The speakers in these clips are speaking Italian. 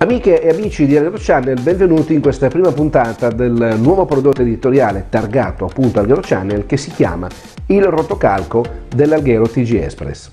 Amiche e amici di Alghero Channel, benvenuti in questa prima puntata del nuovo prodotto editoriale targato appunto Alghero Channel che si chiama Il rotocalco dell'Alghero TG Express.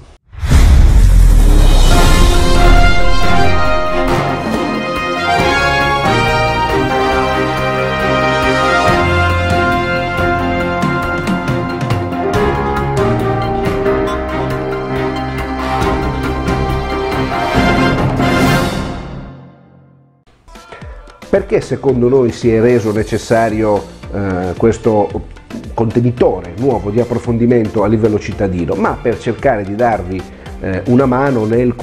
Perché secondo noi si è reso necessario questo contenitore nuovo di approfondimento a livello cittadino? Ma per cercare di darvi una mano nel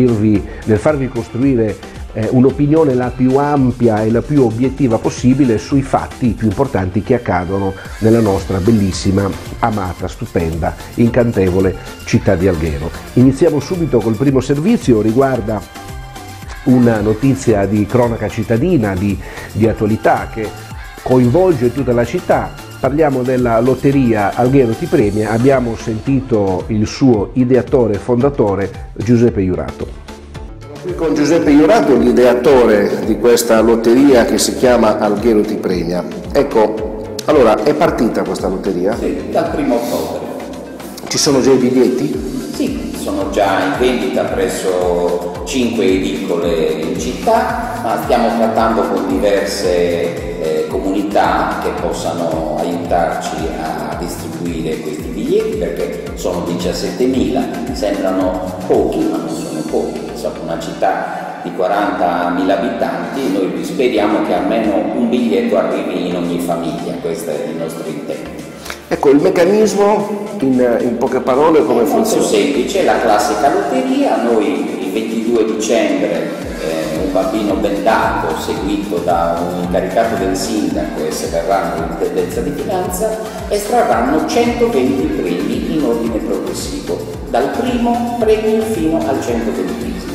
farvi costruire un'opinione la più ampia e la più obiettiva possibile sui fatti più importanti che accadono nella nostra bellissima, amata, stupenda, incantevole città di Alghero. Iniziamo subito col primo servizio, riguarda una notizia di cronaca cittadina, di attualità che coinvolge tutta la città. Parliamo della lotteria Alghero Ti Premia. Abbiamo sentito il suo ideatore e fondatore Giuseppe Iurato. Qui con Giuseppe Iurato, l'ideatore di questa lotteria che si chiama Alghero Ti Premia. Ecco, allora è partita questa lotteria? Sì, dal 1° ottobre. Ci sono già i biglietti? Sì, sono già in vendita presso 5 edicole in città, ma stiamo trattando con diverse comunità che possano aiutarci a distribuire questi biglietti, perché sono 17.000, sembrano pochi ma non sono pochi, insomma una città di 40.000 abitanti, noi speriamo che almeno un biglietto arrivi in ogni famiglia, questo è il nostro intento. Ecco, il meccanismo in poche parole come funziona? Molto semplice, la classica lotteria. Noi il 22 dicembre un bambino bendato seguito da un incaricato del sindaco e se verranno in tendenza di finanza estrarranno 120 premi in ordine progressivo, dal primo premio fino al 120esimo.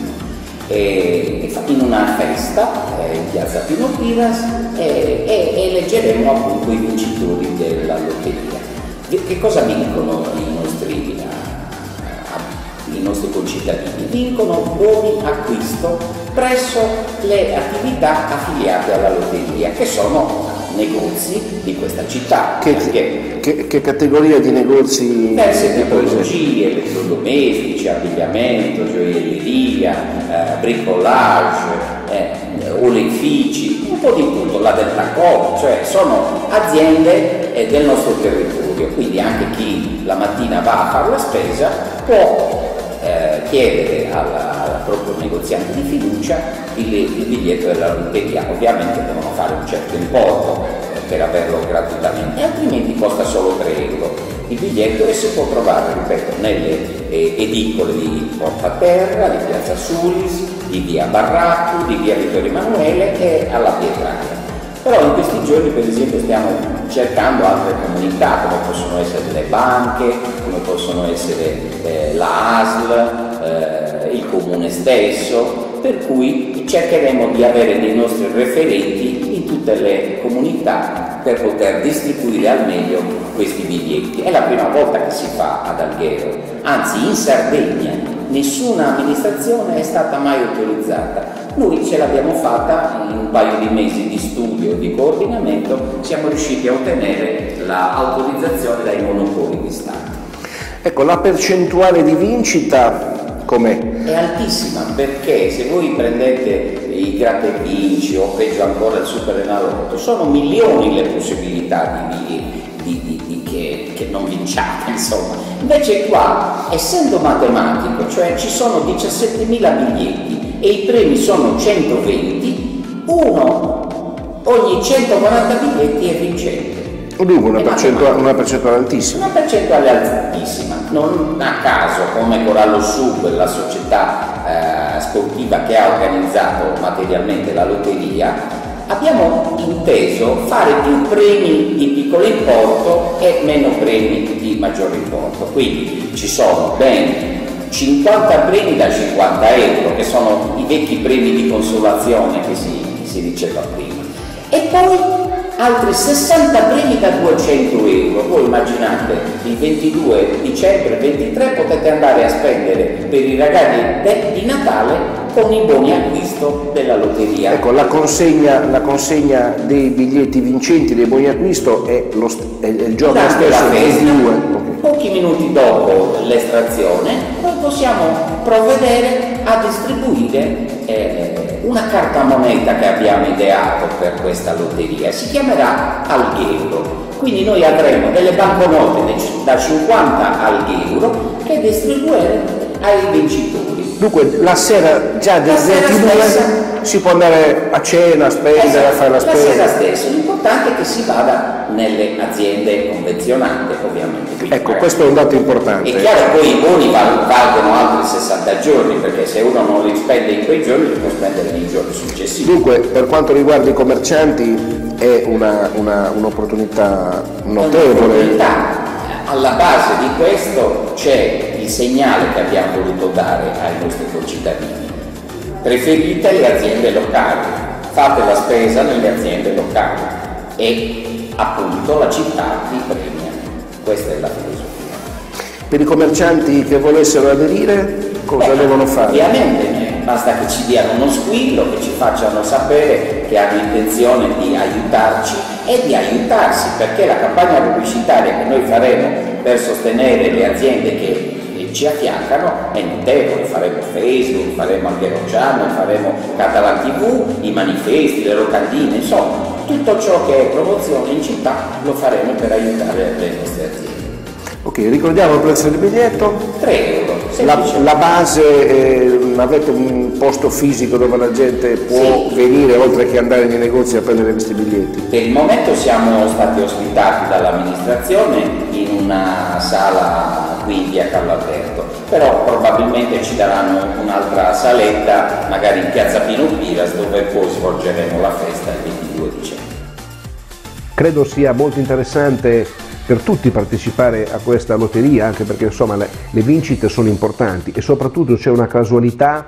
In una festa in piazza Pino Piras e eleggeremo appunto i vincitori della lotteria. Che cosa vincono i nostri concittadini? Vincono buoni acquisto presso le attività affiliate alla lotteria, che sono negozi di questa città. Che categoria di negozi? Diverse tipologie, elettrodomestici, abbigliamento, gioielleria, bricolage, oleifici, un po' di tutto, la Deltacom, cioè sono aziende del nostro territorio, quindi anche chi la mattina va a fare la spesa può chiedere al proprio negoziante di fiducia il biglietto della lotteria. Ovviamente devono fare un certo importo per averlo gratuitamente, altrimenti costa solo 3 euro il biglietto e si può trovare, ripeto, nelle edicole di Porta Terra, di Piazza Sulis, di via Barracco, di via Vittorio Emanuele e alla Pietraia. Però in questi giorni, per esempio, stiamo cercando altre comunità, come possono essere le banche, come possono essere la ASL, il comune stesso, per cui cercheremo di avere dei nostri referenti in tutte le comunità per poter distribuire al meglio questi biglietti. È la prima volta che si fa ad Alghero, anzi in Sardegna nessuna amministrazione è stata mai autorizzata. Noi ce l'abbiamo fatta in un paio di mesi di studio, di coordinamento, siamo riusciti a ottenere l'autorizzazione dai monopoli di Stato. Ecco, la percentuale di vincita com'è? È altissima, perché se voi prendete i gratta e vinci o peggio ancora il Superenalotto, sono milioni le possibilità che non vinciate, insomma. Invece qua, essendo matematico, cioè ci sono 17.000 biglietti e i premi sono 120, uno ogni 140 biglietti è vincente. Dunque una percentuale altissima. Una percentuale altissima, non a caso come Corallo Sub, la società sportiva che ha organizzato materialmente la lotteria, abbiamo inteso fare più premi di piccolo importo e meno premi di maggiore importo. Quindi ci sono ben 50 premi da 50 euro, che sono i vecchi premi di consolazione che si diceva prima, e poi altri 60 premi da 200 euro. Voi immaginate, il 22 dicembre, il 23 potete andare a spendere per i regali di Natale con i buoni acquisto della lotteria. Ecco, la consegna dei biglietti vincenti, dei buoni acquisto è il giorno stesso, il 22. Pochi minuti dopo l'estrazione noi possiamo provvedere a distribuire una carta moneta che abbiamo ideato per questa lotteria, si chiamerà Alghero. Quindi noi avremo delle banconote da 50 Alghero che distribuiremo ai vincitori. Dunque la sera già del 22 si può andare a cena, a spendere, a fare la spesa. La sera stessa, l'importante è che si vada nelle aziende convenzionate, ovviamente. Quindi, ecco, questo è un dato importante. È chiaro che poi i buoni valgono altri 60 giorni, perché se uno non li spende in quei giorni li può spendere nei giorni successivi. Dunque, per quanto riguarda i commercianti è un'opportunità notevole. Alla base di questo c'è il segnale che abbiamo voluto dare ai nostri concittadini. Preferite le aziende locali, fate la spesa nelle aziende locali e appunto la città vi premia. Questa è la filosofia. Per i commercianti che volessero aderire, cosa devono fare? Ovviamente basta che ci diano uno squillo, che ci facciano sapere che hanno intenzione di aiutarci e di aiutarsi, perché la campagna pubblicitaria che noi faremo per sostenere le aziende che ci affiancano è notevole. Faremo Facebook, faremo Alghero Channel, faremo Catalan TV, i manifesti, le locandine, insomma tutto ciò che è promozione in città lo faremo per aiutare le nostre aziende. Ok, ricordiamo il prezzo del biglietto? 3 euro. La base, avete un posto fisico dove la gente può venire oltre che andare nei negozi a prendere questi biglietti? Per il momento siamo stati ospitati dall'amministrazione in una sala qui in via Carlo Alberto, però probabilmente ci daranno un'altra saletta, magari in piazza Pino Piras, dove poi svolgeremo la festa il 22 dicembre. Credo sia molto interessante per tutti partecipare a questa lotteria, anche perché insomma le vincite sono importanti e soprattutto c'è una casualità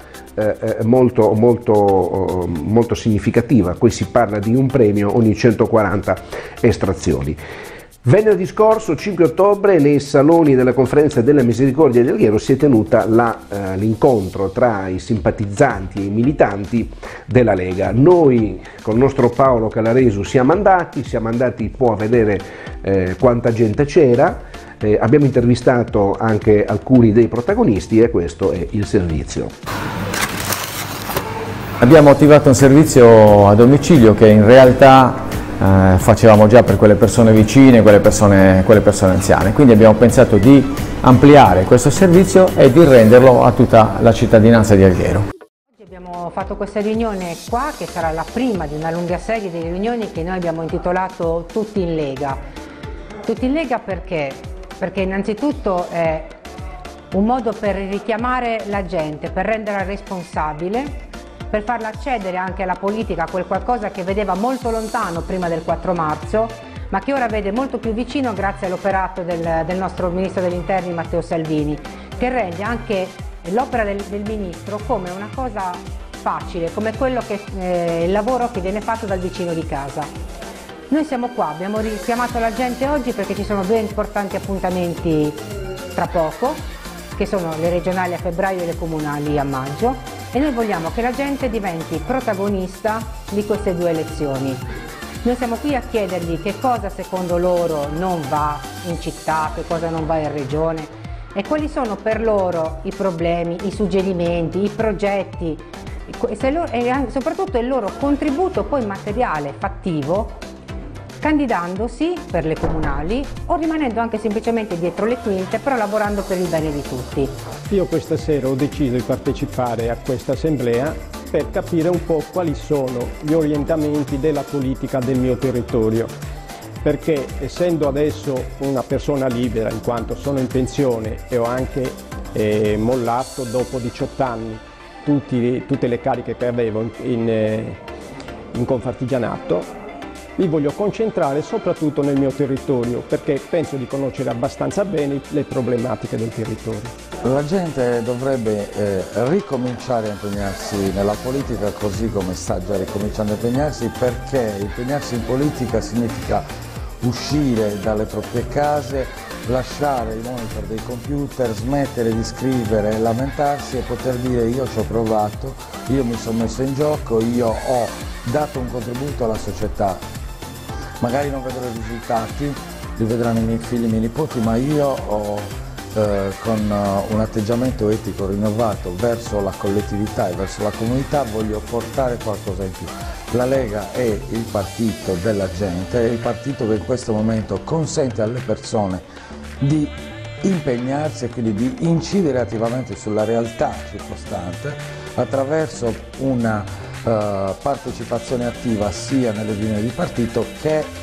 molto significativa. Qui si parla di un premio ogni 140 estrazioni. Venerdì scorso, 5 ottobre, nei saloni della Conferenza della Misericordia di Alghero si è tenuta l'incontro tra i simpatizzanti e i militanti della Lega. Noi con il nostro Paolo Calaresu siamo andati poi a vedere quanta gente c'era, abbiamo intervistato anche alcuni dei protagonisti e questo è il servizio. Abbiamo attivato un servizio a domicilio che in realtà facevamo già per quelle persone vicine, quelle persone anziane, quindi abbiamo pensato di ampliare questo servizio e di renderlo a tutta la cittadinanza di Alghero. Oggi abbiamo fatto questa riunione qua, che sarà la prima di una lunga serie di riunioni che noi abbiamo intitolato Tutti in Lega. Tutti in Lega perché? Perché innanzitutto è un modo per richiamare la gente, per renderla responsabile, per farla accedere anche alla politica, quel qualcosa che vedeva molto lontano prima del 4 marzo, ma che ora vede molto più vicino grazie all'operato del nostro Ministro degli Interni Matteo Salvini, che rende anche l'opera del Ministro come una cosa facile, come quello il lavoro che viene fatto dal vicino di casa. Noi siamo qua, abbiamo richiamato la gente oggi perché ci sono 2 importanti appuntamenti tra poco, che sono le regionali a febbraio e le comunali a maggio, e noi vogliamo che la gente diventi protagonista di queste 2 elezioni. Noi siamo qui a chiedergli che cosa secondo loro non va in città, che cosa non va in regione e quali sono per loro i problemi, i suggerimenti, i progetti e soprattutto il loro contributo poi materiale, fattivo, candidandosi per le comunali o rimanendo anche semplicemente dietro le quinte, però lavorando per il bene di tutti. Io questa sera ho deciso di partecipare a questa assemblea per capire un po' quali sono gli orientamenti della politica del mio territorio, perché essendo adesso una persona libera, in quanto sono in pensione e ho anche mollato dopo 18 anni tutte le cariche che avevo in Confartigianato, mi voglio concentrare soprattutto nel mio territorio, perché penso di conoscere abbastanza bene le problematiche del territorio. La gente dovrebbe ricominciare a impegnarsi nella politica così come sta già ricominciando a impegnarsi, perché impegnarsi in politica significa uscire dalle proprie case, lasciare i monitor dei computer, smettere di scrivere e lamentarsi e poter dire io ci ho provato, io mi sono messo in gioco, io ho dato un contributo alla società. Magari non vedrò i risultati, li vedranno i miei figli e i miei nipoti, ma io ho con un atteggiamento etico rinnovato verso la collettività e verso la comunità voglio portare qualcosa in più. La Lega è il partito della gente, è il partito che in questo momento consente alle persone di impegnarsi e quindi di incidere attivamente sulla realtà circostante attraverso una partecipazione attiva sia nelle riunioni di partito che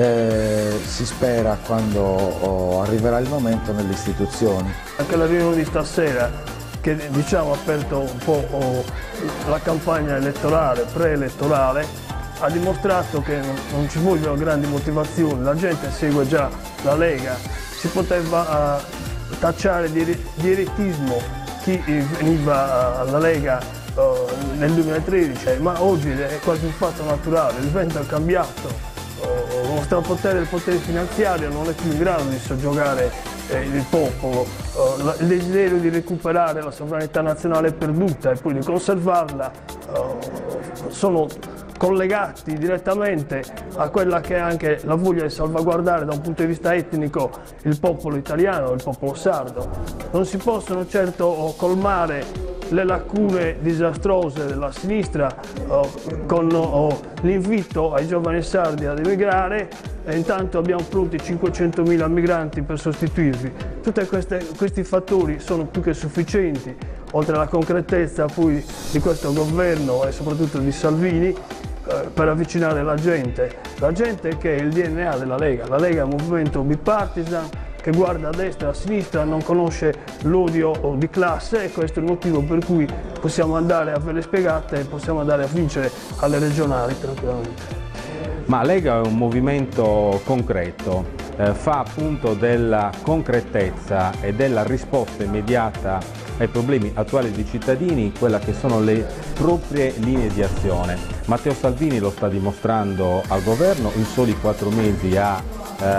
si spera quando arriverà il momento nelle istituzioni. Anche la riunione di stasera che diciamo ha aperto un po' la campagna elettorale, preelettorale, ha dimostrato che non ci vogliono grandi motivazioni, la gente segue già la Lega, si poteva tacciare di eretismo chi veniva alla Lega nel 2013, ma oggi è quasi un fatto naturale, il vento è cambiato. Lo strapotere del potere finanziario non è più in grado di soggiogare il popolo, il desiderio di recuperare la sovranità nazionale perduta e poi di conservarla sono collegati direttamente a quella che è anche la voglia di salvaguardare da un punto di vista etnico il popolo italiano, il popolo sardo. Non si possono certo colmare le lacune disastrose della sinistra con l'invito ai giovani sardi ad emigrare e intanto abbiamo pronti 500.000 migranti per sostituirvi. Tutti questi fattori sono più che sufficienti, oltre alla concretezza poi di questo governo e soprattutto di Salvini, per avvicinare la gente che è il DNA della Lega. La Lega è un movimento bipartisan che guarda a destra e a sinistra, non conosce l'odio di classe e questo è il motivo per cui possiamo andare a vele spiegate e possiamo andare a vincere alle regionali tranquillamente. Ma Lega è un movimento concreto, fa appunto della concretezza e della risposta immediata ai problemi attuali dei cittadini quella che sono le proprie linee di azione. Matteo Salvini lo sta dimostrando al governo, in soli 4 mesi ha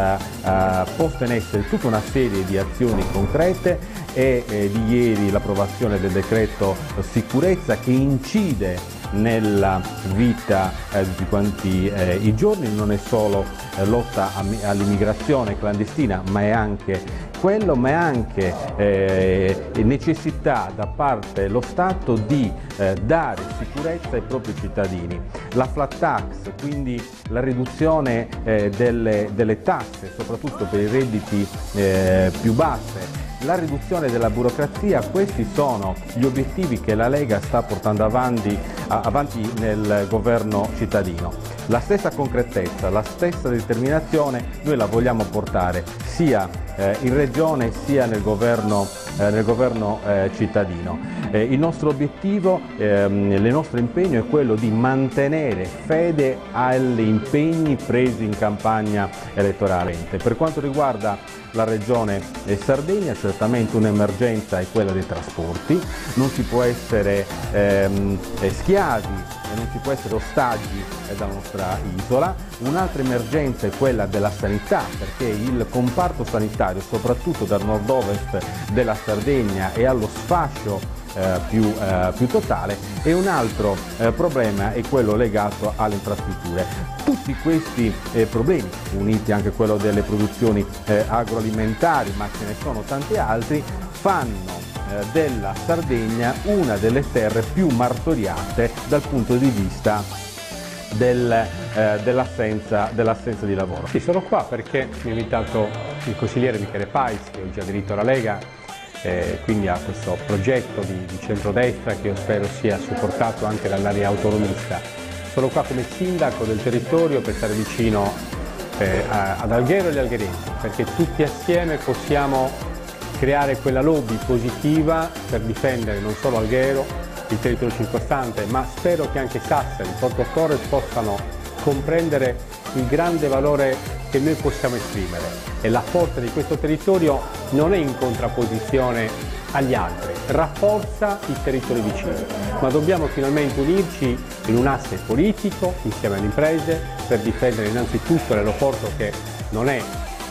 posto in essere tutta una serie di azioni concrete e di ieri l'approvazione del decreto sicurezza che incide nella vita di tutti quanti i giorni, non è solo lotta all'immigrazione clandestina ma è anche quello, ma è anche necessità da parte dello Stato di dare sicurezza ai propri cittadini. La flat tax, quindi la riduzione delle tasse, soprattutto per i redditi più bassi, la riduzione della burocrazia, questi sono gli obiettivi che la Lega sta portando avanti nel governo cittadino. La stessa concretezza, la stessa determinazione noi la vogliamo portare sia in regione sia nel governo cittadino. Il nostro obiettivo, il nostro impegno è quello di mantenere fede agli impegni presi in campagna elettorale. Per quanto riguarda la regione Sardegna, certamente un'emergenza è quella dei trasporti, non si può essere schiavi e non si può essere ostaggi della nostra isola. Un'altra emergenza è quella della sanità, perché il comparto sanitario, soprattutto dal nord-ovest della Sardegna e allo sfascio più totale, e un altro problema è quello legato alle infrastrutture. Tutti questi problemi, uniti anche a quello delle produzioni agroalimentari, ma ce ne sono tanti altri, fanno della Sardegna una delle terre più martoriate dal punto di vista dell'assenza di lavoro. Sì, sono qua perché mi ha invitato il consigliere Michele Pais, che oggi ha aderito alla Lega, quindi a questo progetto di centrodestra che io spero sia supportato anche dall'area autonomista. Sono qua come sindaco del territorio per stare vicino ad Alghero e agli algheresi, perché tutti assieme possiamo creare quella lobby positiva per difendere non solo Alghero, il territorio circostante, ma spero che anche Sassari, Porto Torres possano comprendere il grande valore che noi possiamo esprimere, e la forza di questo territorio non è in contrapposizione agli altri, rafforza i territori vicini, ma dobbiamo finalmente unirci in un asse politico insieme alle imprese per difendere innanzitutto l'aeroporto, che non è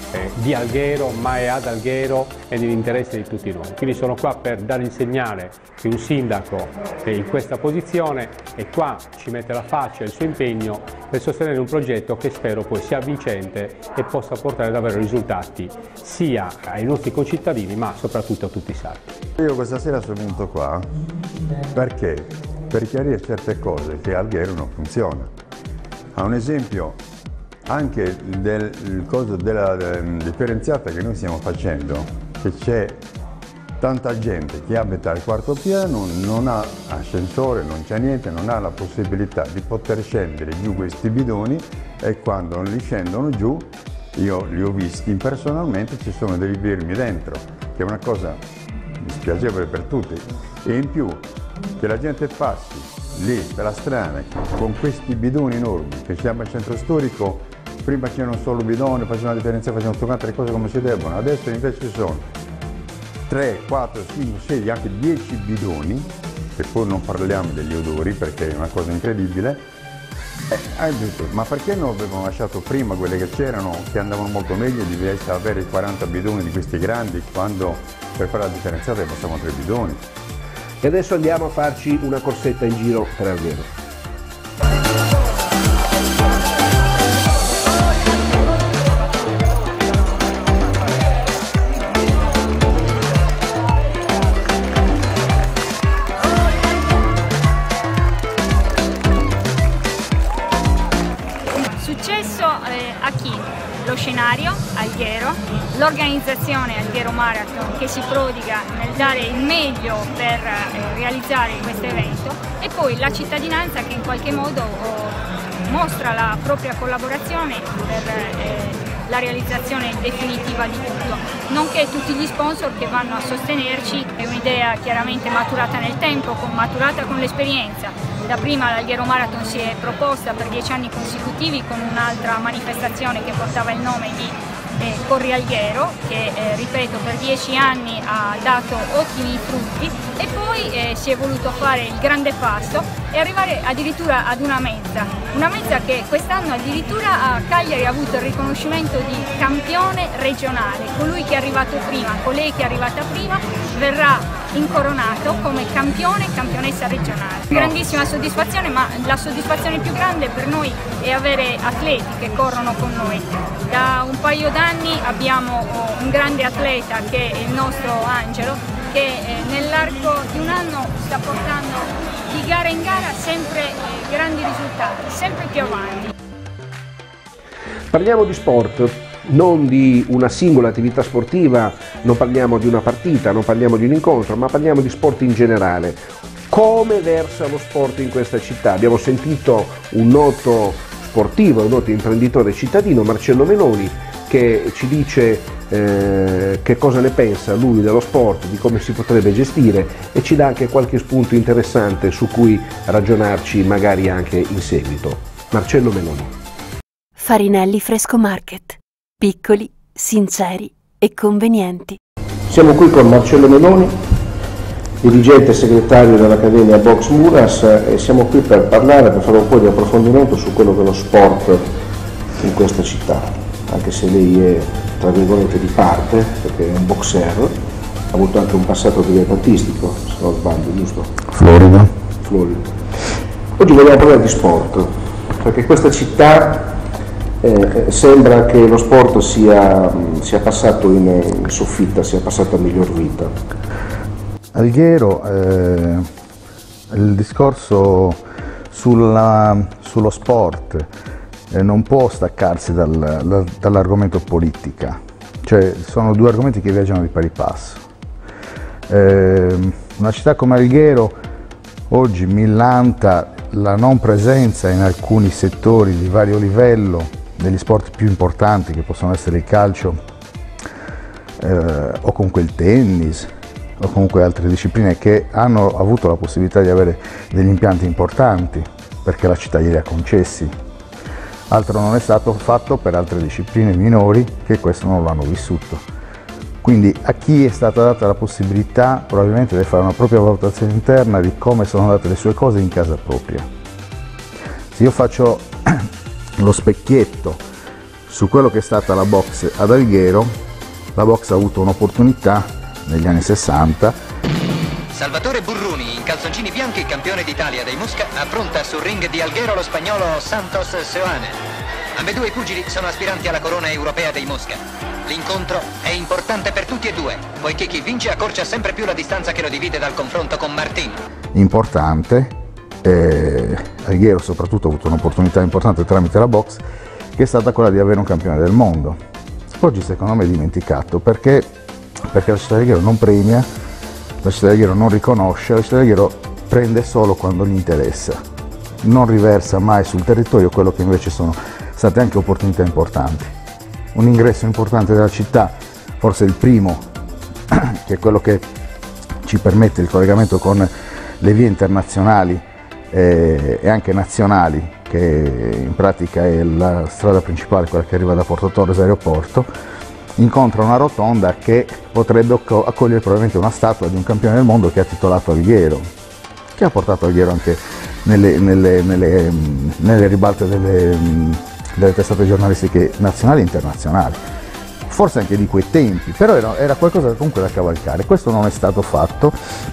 di Alghero, ma è ad Alghero e nell'interesse di tutti noi. Quindi sono qua per dare il segnale che un sindaco è in questa posizione e qua ci mette la faccia e il suo impegno per sostenere un progetto che spero poi sia vincente e possa portare davvero risultati sia ai nostri concittadini ma soprattutto a tutti i sardi. Io questa sera sono venuto qua perché? Per chiarire certe cose che a Alghero non funziona. A un esempio anche del coso della differenziata che noi stiamo facendo, che c'è tanta gente che abita al quarto piano, non ha ascensore, non c'è niente, non ha la possibilità di poter scendere giù questi bidoni e quando li scendono giù, io li ho visti personalmente, ci sono dei birmi dentro, che è una cosa dispiacevole per tutti. E in più che la gente passi lì per la strada con questi bidoni enormi, che siamo al centro storico, prima c'era un solo bidone, facevano la differenza, facevano tutte altre cose come si devono, adesso invece ci sono 3, 4, 5, 6, anche 10 bidoni, e poi non parliamo degli odori perché è una cosa incredibile. Detto, ma perché non avevano lasciato prima quelle che c'erano, che andavano molto meglio, di avere 40 bidoni di questi grandi, quando per fare la differenziata passiamo a 3 bidoni. E adesso andiamo a farci una corsetta in giro per Alghero. Successo a chi? Lo scenario, Alghero, l'organizzazione Alghero Marathon che si prodiga nel dare il meglio per realizzare questo evento e poi la cittadinanza che in qualche modo mostra la propria collaborazione per la realizzazione definitiva di tutto, nonché tutti gli sponsor che vanno a sostenerci. È un'idea chiaramente maturata nel tempo, maturata con l'esperienza. Dapprima l'Alghero Marathon si è proposta per 10 anni consecutivi con un'altra manifestazione che portava il nome di Corri Alghero, che ripeto per 10 anni ha dato ottimi frutti, e poi si è voluto fare il grande passo e arrivare addirittura ad una mezza che quest'anno addirittura a Cagliari ha avuto il riconoscimento di campione regionale. Colui che è arrivato prima, colei che è arrivata prima verrà incoronato come campione e campionessa regionale. Grandissima soddisfazione, ma la soddisfazione più grande per noi è avere atleti che corrono con noi. Da un paio d'anni abbiamo un grande atleta che è il nostro Angelo, che nell'arco di un anno sta portando di gara in gara sempre grandi risultati, sempre più avanti. Parliamo di sport, non di una singola attività sportiva, non parliamo di una partita, non parliamo di un incontro, ma parliamo di sport in generale. Come versa lo sport in questa città? Abbiamo sentito un noto sportivo, un noto imprenditore cittadino, Marcello Meloni, che ci dice che cosa ne pensa lui dello sport, di come si potrebbe gestire, e ci dà anche qualche spunto interessante su cui ragionarci magari anche in seguito. Marcello Meloni. Farinelli Fresco Market. Piccoli, sinceri e convenienti. Siamo qui con Marcello Meloni, dirigente e segretario dell'Accademia Box Muras, e siamo qui per parlare, per fare un po' di approfondimento su quello che è lo sport in questa città, anche se lei è tra virgolette di parte, perché è un boxer, ha avuto anche un passato dilettantistico, se non sbaglio, giusto? Florida. Oggi vogliamo parlare di sport, perché questa città sembra che lo sport sia passato in soffitta, sia passato a miglior vita. Alghero, il discorso sullo sport non può staccarsi dall'argomento politica, cioè sono due argomenti che viaggiano di pari passo. Una città come Alghero oggi millanta la non presenza in alcuni settori di vario livello degli sport più importanti, che possono essere il calcio o comunque il tennis o comunque altre discipline che hanno avuto la possibilità di avere degli impianti importanti perché la città glieli ha concessi. Altro non è stato fatto per altre discipline minori che questo non lo hanno vissuto. Quindi a chi è stata data la possibilità probabilmente di fare una propria valutazione interna di come sono andate le sue cose in casa propria. Se io faccio lo specchietto su quello che è stata la box ad Alghero. La box ha avuto un'opportunità negli anni 60. Salvatore Burruni, in calzoncini bianchi, campione d'Italia dei Mosca, affronta sul ring di Alghero lo spagnolo Santos Seoane. Ambedue i pugili sono aspiranti alla corona europea dei Mosca. L'incontro è importante per tutti e due, poiché chi vince accorcia sempre più la distanza che lo divide dal confronto con Martin. Importante, Alghero soprattutto ha avuto un'opportunità importante tramite la box, che è stata quella di avere un campione del mondo. Oggi secondo me è dimenticato perché la città di Alghero non premia, la città di Alghero non riconosce, la città di Alghero prende solo quando gli interessa, non riversa mai sul territorio quello che invece sono state anche opportunità importanti. Un ingresso importante della città, forse il primo, che è quello che ci permette il collegamento con le vie internazionali e anche nazionali, che in pratica è la strada principale, quella che arriva da Porto Torres aeroporto, incontra una rotonda che potrebbe accogliere probabilmente una statua di un campione del mondo che ha titolato Alghero, che ha portato Alghero anche nelle ribalte delle testate giornalistiche nazionali e internazionali, forse anche di quei tempi, però era qualcosa comunque da cavalcare. Questo non è stato fatto.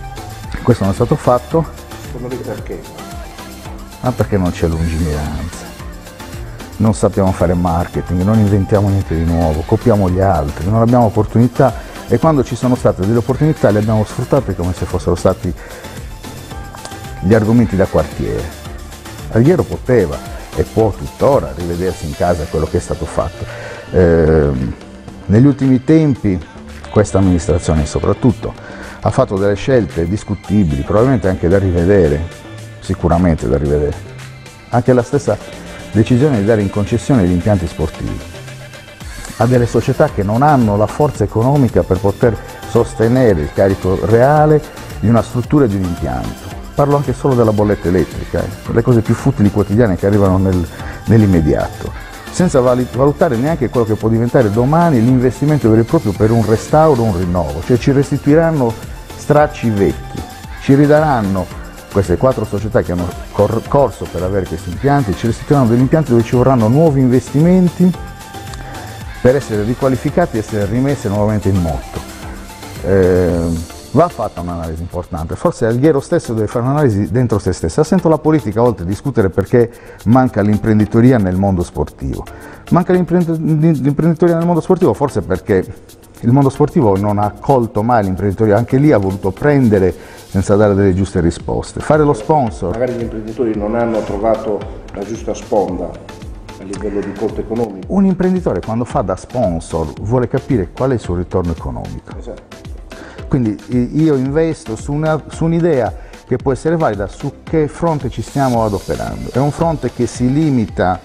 Secondo lei perché? Ma perché non c'è lungimiranza, non sappiamo fare marketing, non inventiamo niente di nuovo, copiamo gli altri, non abbiamo opportunità, e quando ci sono state delle opportunità le abbiamo sfruttate come se fossero stati gli argomenti da quartiere. Alghero poteva e può tuttora rivedersi in casa quello che è stato fatto. Negli ultimi tempi questa amministrazione soprattutto ha fatto delle scelte discutibili, probabilmente anche da rivedere, sicuramente da rivedere. Anche la stessa decisione di dare in concessione gli impianti sportivi a delle società che non hanno la forza economica per poter sostenere il carico reale di una struttura e di un impianto. Parlo anche solo della bolletta elettrica, le cose più futili quotidiane che arrivano nell'immediato, senza valutare neanche quello che può diventare domani l'investimento vero e proprio per un restauro o un rinnovo. Cioè ci restituiranno stracci vecchi, ci ridaranno queste 4 società che hanno corso per avere questi impianti, ci restituiranno degli impianti dove ci vorranno nuovi investimenti per essere riqualificati e essere rimessi nuovamente in moto. Va fatta un'analisi importante, forse Alghero stesso deve fare un'analisi dentro se stessa. Sento la politica a volte discutere perché manca l'imprenditoria nel mondo sportivo. Manca l'imprenditoria nel mondo sportivo forse perché il mondo sportivo non ha accolto mai l'imprenditoria, anche lì ha voluto prendere senza dare delle giuste risposte. Fare lo sponsor. Magari gli imprenditori non hanno trovato la giusta sponda a livello di costo economico. Un imprenditore quando fa da sponsor vuole capire qual è il suo ritorno economico. Esatto. Quindi io investo su un'idea che può essere valida, su che fronte ci stiamo adoperando. È un fronte che si limita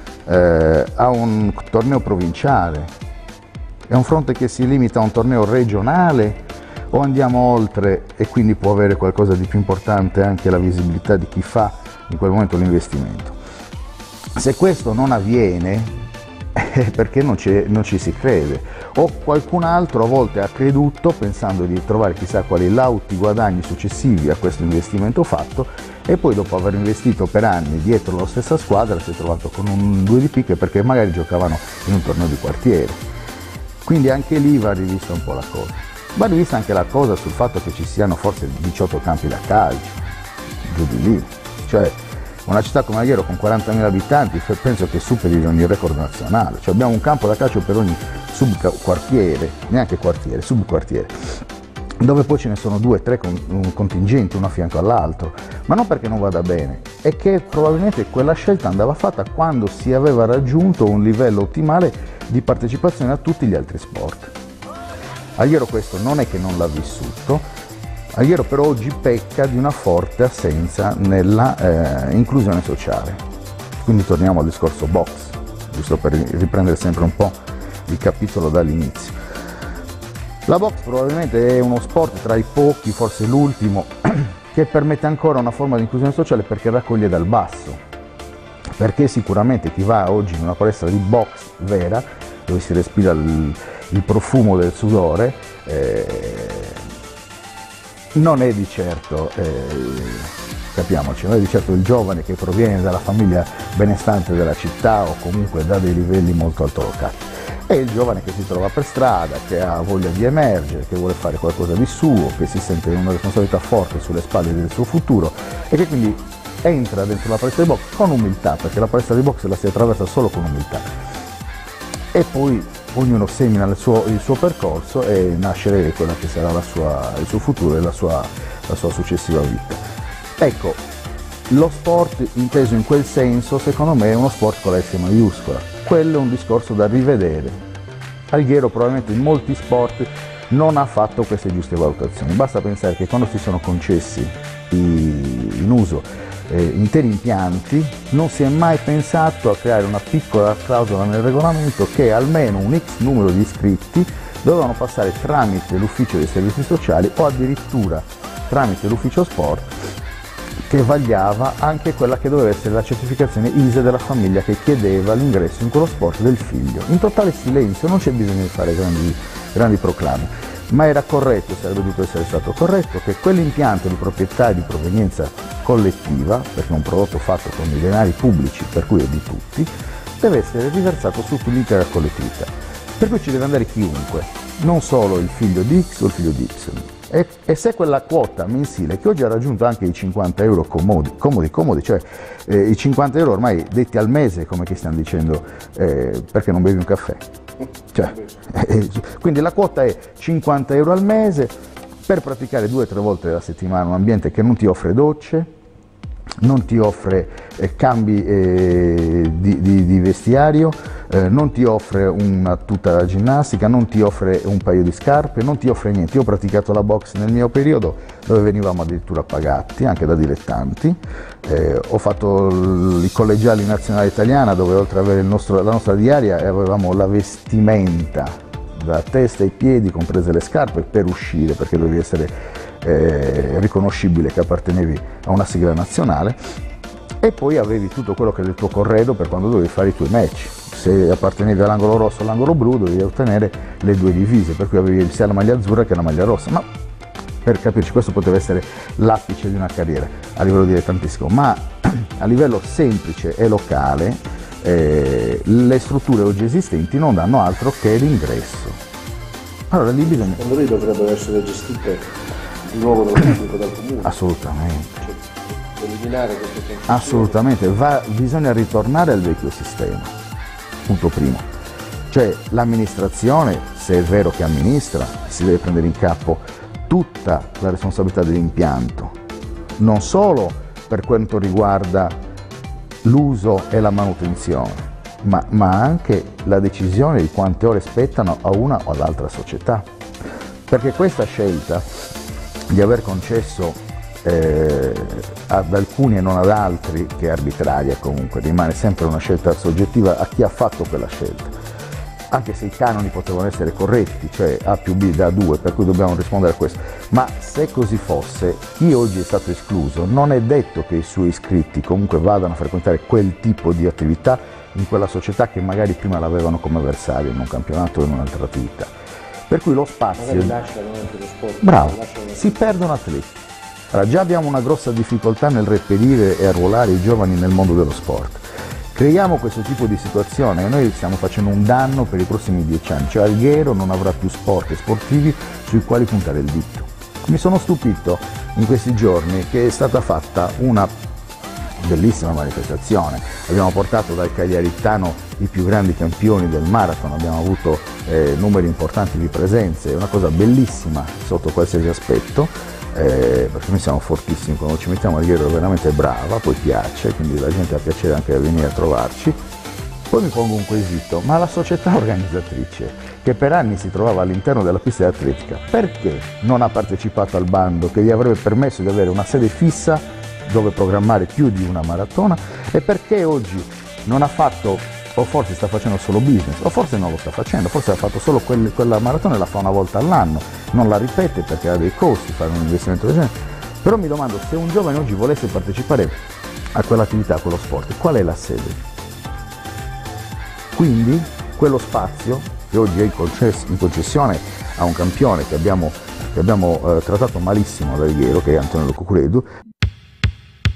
a un torneo provinciale, è un fronte che si limita a un torneo regionale, o andiamo oltre e quindi può avere qualcosa di più importante anche la visibilità di chi fa in quel momento l'investimento. Se questo non avviene è perché non ci si crede, o qualcun altro a volte ha creduto pensando di trovare chissà quali lauti guadagni successivi a questo investimento fatto, e poi dopo aver investito per anni dietro la stessa squadra si è trovato con un 2 di picche perché magari giocavano in un torneo di quartiere. Quindi anche lì va rivista un po' la cosa. Va rivista anche la cosa sul fatto che ci siano forse 18 campi da calcio, giù di lì. Cioè una città come Alghero con 40.000 abitanti penso che superi ogni record nazionale. Cioè abbiamo un campo da calcio per ogni subquartiere, neanche quartiere, subquartiere, dove poi ce ne sono 2 o 3 contingenti uno a fianco all'altro, ma non perché non vada bene, è che probabilmente quella scelta andava fatta quando si aveva raggiunto un livello ottimale di partecipazione a tutti gli altri sport. Alghero questo non è che non l'ha vissuto, Alghero però oggi pecca di una forte assenza nella inclusione sociale. Quindi torniamo al discorso box, giusto per riprendere sempre un po' il capitolo dall'inizio. La box probabilmente è uno sport tra i pochi, forse l'ultimo, che permette ancora una forma di inclusione sociale perché raccoglie dal basso. Perché sicuramente chi va oggi in una palestra di box vera, dove si respira il profumo del sudore, non è di certo capiamoci, non è di certo il giovane che proviene dalla famiglia benestante della città o comunque da dei livelli molto altolocati. È il giovane che si trova per strada, che ha voglia di emergere, che vuole fare qualcosa di suo, che si sente una responsabilità forte sulle spalle del suo futuro e che quindi entra dentro la palestra di box con umiltà, perché la palestra di box la si attraversa solo con umiltà. E poi ognuno semina il suo percorso e nasce quella che sarà il suo futuro e la sua successiva vita. Ecco, lo sport inteso in quel senso secondo me è uno sport con la S maiuscola, quello è un discorso da rivedere. Alghero probabilmente in molti sport non ha fatto queste giuste valutazioni, basta pensare che quando si sono concessi in uso interi impianti non si è mai pensato a creare una piccola clausola nel regolamento che almeno un X numero di iscritti dovevano passare tramite l'ufficio dei servizi sociali o addirittura tramite l'ufficio sport, che vagliava anche quella che doveva essere la certificazione ISE della famiglia che chiedeva l'ingresso in quello sport del figlio. In totale silenzio, non c'è bisogno di fare grandi proclami, ma era corretto, sarebbe dovuto essere stato corretto, che quell'impianto di proprietà e di provenienza collettiva, perché è un prodotto fatto con i denari pubblici, per cui è di tutti, deve essere riversato su l'intera collettività. Per cui ci deve andare chiunque, non solo il figlio di X o il figlio di Y. E se quella quota mensile, che oggi ha raggiunto anche i 50 euro comodi, cioè i 50 euro ormai detti al mese, come che stiamo dicendo, perché non bevi un caffè. Cioè, quindi la quota è 50 euro al mese per praticare 2 o 3 volte alla settimana un ambiente che non ti offre docce, non ti offre cambi di vestiario, non ti offre una tuta da ginnastica, non ti offre un paio di scarpe, non ti offre niente. Io ho praticato la box nel mio periodo dove venivamo addirittura pagati, anche da dilettanti, ho fatto i collegiali nazionale italiana dove oltre ad avere la nostra diaria avevamo la vestimenta da testa ai piedi, comprese le scarpe, per uscire, perché dovevi essere riconoscibile che appartenevi a una sigla nazionale, e poi avevi tutto quello che era il tuo corredo per quando dovevi fare i tuoi match. Se appartenevi all'angolo rosso o all'angolo blu dovevi ottenere le 2 divise, per cui avevi sia la maglia azzurra che la maglia rossa. Ma per capirci, questo poteva essere l'apice di una carriera a livello dilettantistico, ma a livello semplice e locale le strutture oggi esistenti non danno altro che l'ingresso. Allora lì bisogna... Secondo lei dovrebbero essere gestite di nuovo dal pubblico, dal comune? Assolutamente. Cioè, eliminare queste concessioni? Assolutamente, bisogna ritornare al vecchio sistema, punto primo. Cioè l'amministrazione, se è vero che amministra, si deve prendere in capo tutta la responsabilità dell'impianto, non solo per quanto riguarda l'uso e la manutenzione, ma anche la decisione di quante ore spettano a una o all'altra società. Perché questa scelta di aver concesso ad alcuni e non ad altri, che è arbitraria comunque, rimane sempre una scelta soggettiva a chi ha fatto quella scelta, anche se i canoni potevano essere corretti, cioè A più B da 2, per cui dobbiamo rispondere a questo. Ma se così fosse, chi oggi è stato escluso non è detto che i suoi iscritti comunque vadano a frequentare quel tipo di attività in quella società che magari prima l'avevano come avversario in un campionato o in un'altra attività. Per cui lo spazio... Magari lasciano anche lo sport. Bravo, si perdono atleti. Allora, già abbiamo una grossa difficoltà nel reperire e arruolare i giovani nel mondo dello sport. Creiamo questo tipo di situazione e noi stiamo facendo un danno per i prossimi 10 anni, cioè Alghero non avrà più sport e sportivi sui quali puntare il dito. Mi sono stupito in questi giorni che è stata fatta una bellissima manifestazione, abbiamo portato dal Cagliaritano i più grandi campioni del marathon, abbiamo avuto numeri importanti di presenze, è una cosa bellissima sotto qualsiasi aspetto. Perché noi siamo fortissimi, quando ci mettiamo Alghero è veramente brava, poi piace, quindi la gente ha piacere anche a venire a trovarci. Poi mi pongo un quesito, ma la società organizzatrice, che per anni si trovava all'interno della pista di atletica, perché non ha partecipato al bando che gli avrebbe permesso di avere una sede fissa dove programmare più di una maratona, e perché oggi non ha fatto, o forse sta facendo solo business, o forse non lo sta facendo, forse ha fatto solo quella maratona e la fa una volta all'anno, non la ripete perché ha dei costi fare un investimento del genere. Però mi domando, se un giovane oggi volesse partecipare a quell'attività, a quello sport, qual è la sede? Quindi quello spazio che oggi è in concessione a un campione che abbiamo trattato malissimo ad Alghero, che è Antonello Cucuredu,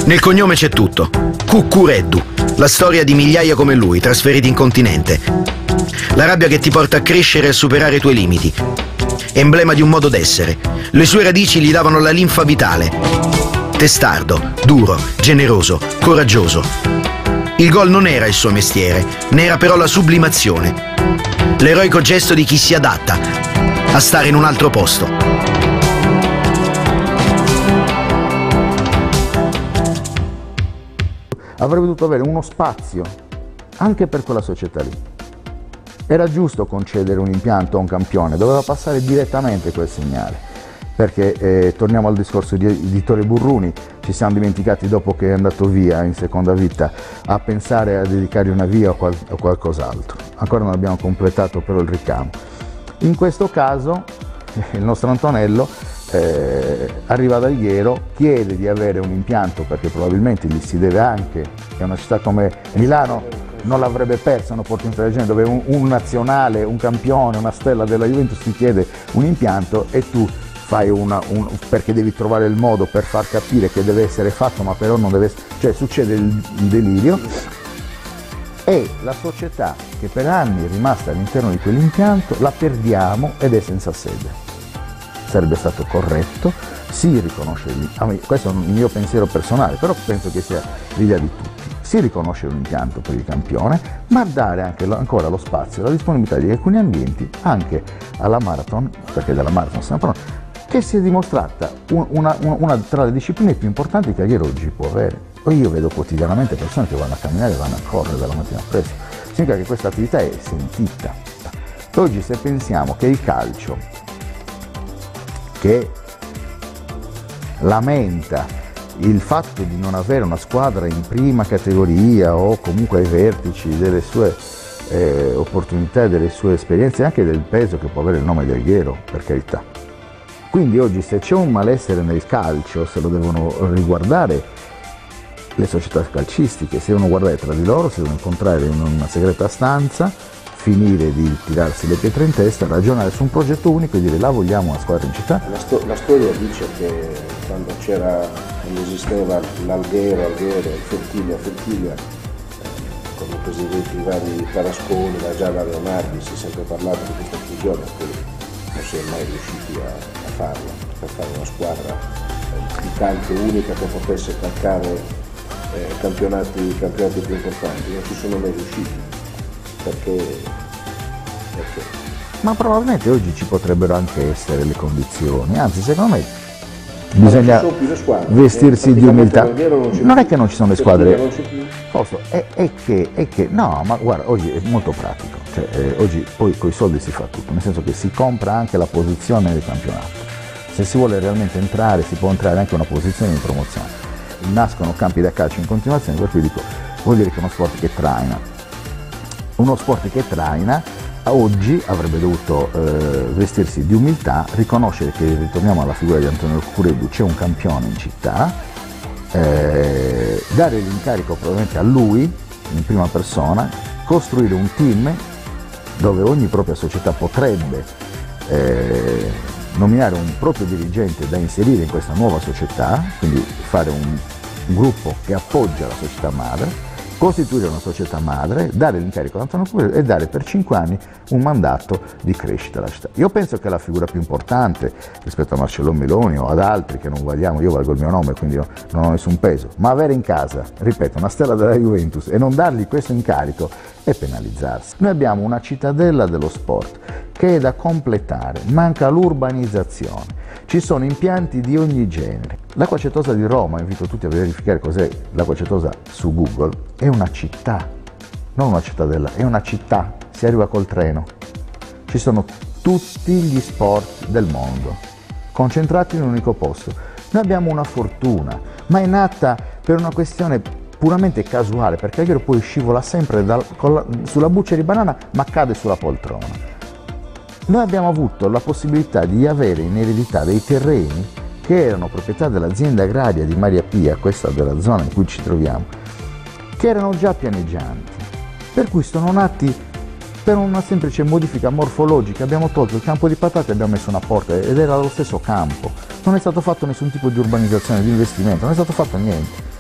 Nel cognome c'è tutto. Cuccureddu, la storia di migliaia come lui, trasferiti in continente. La rabbia che ti porta a crescere e a superare i tuoi limiti. Emblema di un modo d'essere. Le sue radici gli davano la linfa vitale. Testardo, duro, generoso, coraggioso. Il gol non era il suo mestiere, ne era però la sublimazione. L'eroico gesto di chi si adatta a stare in un altro posto. Avrebbe dovuto avere uno spazio anche per quella società lì. Era giusto concedere un impianto a un campione, doveva passare direttamente quel segnale, perché torniamo al discorso di Ettore Burruni, ci siamo dimenticati dopo che è andato via in seconda vita a pensare a dedicargli una via o qualcos'altro. Ancora non abbiamo completato però il ricamo. In questo caso il nostro Antonello arriva ad Alghero, chiede di avere un impianto perché probabilmente gli si deve anche, è una città come Milano non l'avrebbe persa un'opportunità del genere, dove un nazionale, un campione, una stella della Juventus ti chiede un impianto e tu fai perché devi trovare il modo per far capire che deve essere fatto, ma però non deve essere, cioè succede il delirio, e la società che per anni è rimasta all'interno di quell'impianto la perdiamo ed è senza sede. Sarebbe stato corretto, si riconosce, questo è il mio pensiero personale, però penso che sia l'idea di tutti, si riconosce un impianto per il campione, ma dare anche ancora lo spazio, la disponibilità di alcuni ambienti anche alla marathon, perché dalla marathon stiamo parlando, che si è dimostrata una tra le discipline più importanti che Alghero oggi può avere. Poi io vedo quotidianamente persone che vanno a camminare e vanno a correre dalla mattina presto, significa che questa attività è sentita. Oggi se pensiamo che il calcio, che lamenta il fatto di non avere una squadra in prima categoria o comunque ai vertici delle sue opportunità, delle sue esperienze, anche del peso che può avere il nome di Alghero, per carità. Quindi oggi se c'è un malessere nel calcio, se lo devono riguardare le società calcistiche, si devono guardare tra di loro, si devono incontrare in una segreta stanza, finire di tirarsi le pietre in testa, ragionare su un progetto unico e dire la vogliamo una squadra in città. La storia dice che quando esisteva l'Alghero, il Fertiglia, con i presidenti vari Tarasconi, ma già da Leonardi si è sempre parlato di questa fusione, poi non si è mai riusciti a farla, per fare una squadra di calcio unica che potesse calcare campionati più importanti, non ci sono mai riusciti. Perché? Ma probabilmente oggi ci potrebbero anche essere le condizioni, anzi secondo me bisogna vestirsi di umiltà. Non è che non ci sono le squadre, è che no, ma guarda, oggi è molto pratico, cioè, oggi poi con i soldi si fa tutto, nel senso che si compra anche la posizione del campionato. Se si vuole realmente entrare, si può entrare anche una posizione in promozione. Nascono campi da calcio in continuazione, per cui dico, vuol dire che è uno sport che traina. Uno sport che traina oggi avrebbe dovuto vestirsi di umiltà, riconoscere che, ritorniamo alla figura di Antonello Cuccureddu, c'è un campione in città, dare l'incarico probabilmente a lui in prima persona, costruire un team dove ogni propria società potrebbe nominare un proprio dirigente da inserire in questa nuova società, quindi fare un gruppo che appoggia la società madre, costituire una società madre, dare l'incarico ad Antonello Cuccureddu e dare per 5 anni un mandato di crescita alla città. Io penso che la figura più importante rispetto a Marcello Meloni o ad altri che non valiamo, io valgo il mio nome quindi non ho nessun peso, ma avere in casa, ripeto, una stella della Juventus e non dargli questo incarico è penalizzarsi. Noi abbiamo una cittadella dello sport che è da completare, manca l'urbanizzazione. Ci sono impianti di ogni genere. L'Acqua Cetosa di Roma, invito tutti a verificare cos'è l'Acqua Cetosa su Google, è una città, non una cittadella, è una città, si arriva col treno. Ci sono tutti gli sport del mondo, concentrati in un unico posto. Noi abbiamo una fortuna, ma è nata per una questione puramente casuale, perché Alghero poi scivola sempre sulla buccia di banana, ma cade sulla poltrona. Noi abbiamo avuto la possibilità di avere in eredità dei terreni che erano proprietà dell'azienda agraria di Maria Pia, questa della zona in cui ci troviamo, che erano già pianeggianti, per cui sono nati per una semplice modifica morfologica. Abbiamo tolto il campo di patate e abbiamo messo una porta ed era lo stesso campo, non è stato fatto nessun tipo di urbanizzazione, di investimento, non è stato fatto niente.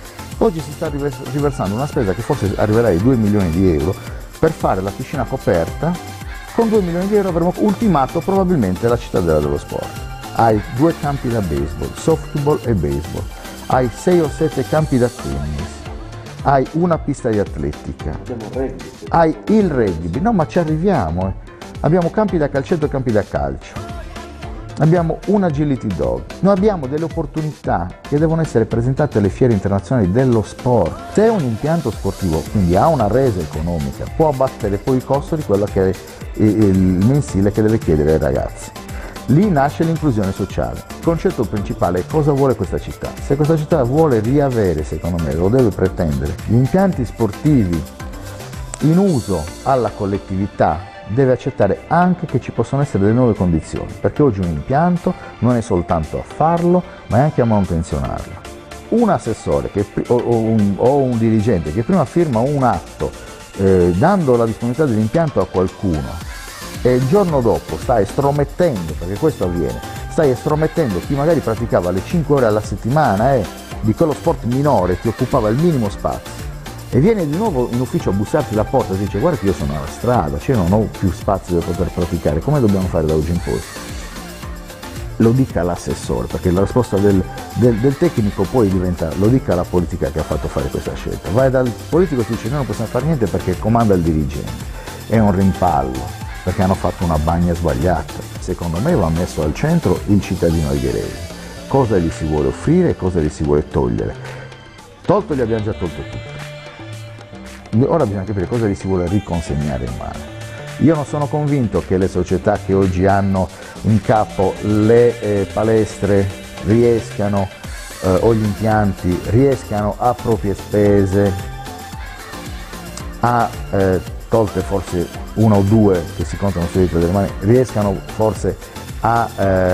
Oggi si sta riversando una spesa che forse arriverà ai 2 milioni di euro per fare la piscina coperta. Con 2 milioni di euro avremo ultimato probabilmente la cittadella dello sport. Hai 2 campi da baseball, softball e baseball, hai 6 o 7 campi da tennis, hai una pista di atletica, hai il rugby, no ma ci arriviamo, abbiamo campi da calcetto e campi da calcio, abbiamo un agility dog, noi abbiamo delle opportunità che devono essere presentate alle fiere internazionali dello sport. Se un impianto sportivo quindi ha una resa economica, può abbattere poi il costo di quello che è il mensile che deve chiedere ai ragazzi. Lì nasce l'inclusione sociale. Il concetto principale è cosa vuole questa città. Se questa città vuole riavere, secondo me, lo deve pretendere, gli impianti sportivi in uso alla collettività, deve accettare anche che ci possono essere delle nuove condizioni, perché oggi un impianto non è soltanto a farlo, ma è anche a manutenzionarlo. Un assessore o un dirigente che prima firma un atto dando la disponibilità dell'impianto a qualcuno e il giorno dopo sta estromettendo, perché questo avviene, sta estromettendo chi magari praticava le 5 ore alla settimana di quello sport minore che occupava il minimo spazio, e viene di nuovo in ufficio a bussarti la porta e dice guarda che io sono alla strada, cioè non ho più spazio da poter praticare, come dobbiamo fare da oggi in poi? Lo dica l'assessore, perché la risposta del tecnico poi diventa lo dica la politica che ha fatto fare questa scelta. Vai dal politico e ti dice noi non possiamo fare niente perché comanda il dirigente, è un rimpallo, perché hanno fatto una bagna sbagliata. Secondo me va messo al centro il cittadino algherese, cosa gli si vuole offrire e cosa gli si vuole togliere. Tolto gli abbiamo già tolto tutto, ora bisogna capire cosa gli si vuole riconsegnare in mano. Io non sono convinto che le società che oggi hanno in capo le palestre riescano, o gli impianti, riescano a proprie spese, tolte forse una o due che si contano sulle dita delle mani, riescano forse a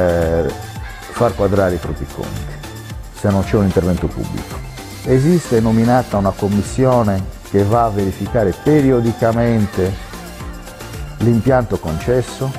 far quadrare i propri conti, se non c'è un intervento pubblico. Esiste nominata una commissione che va a verificare periodicamente l'impianto concesso,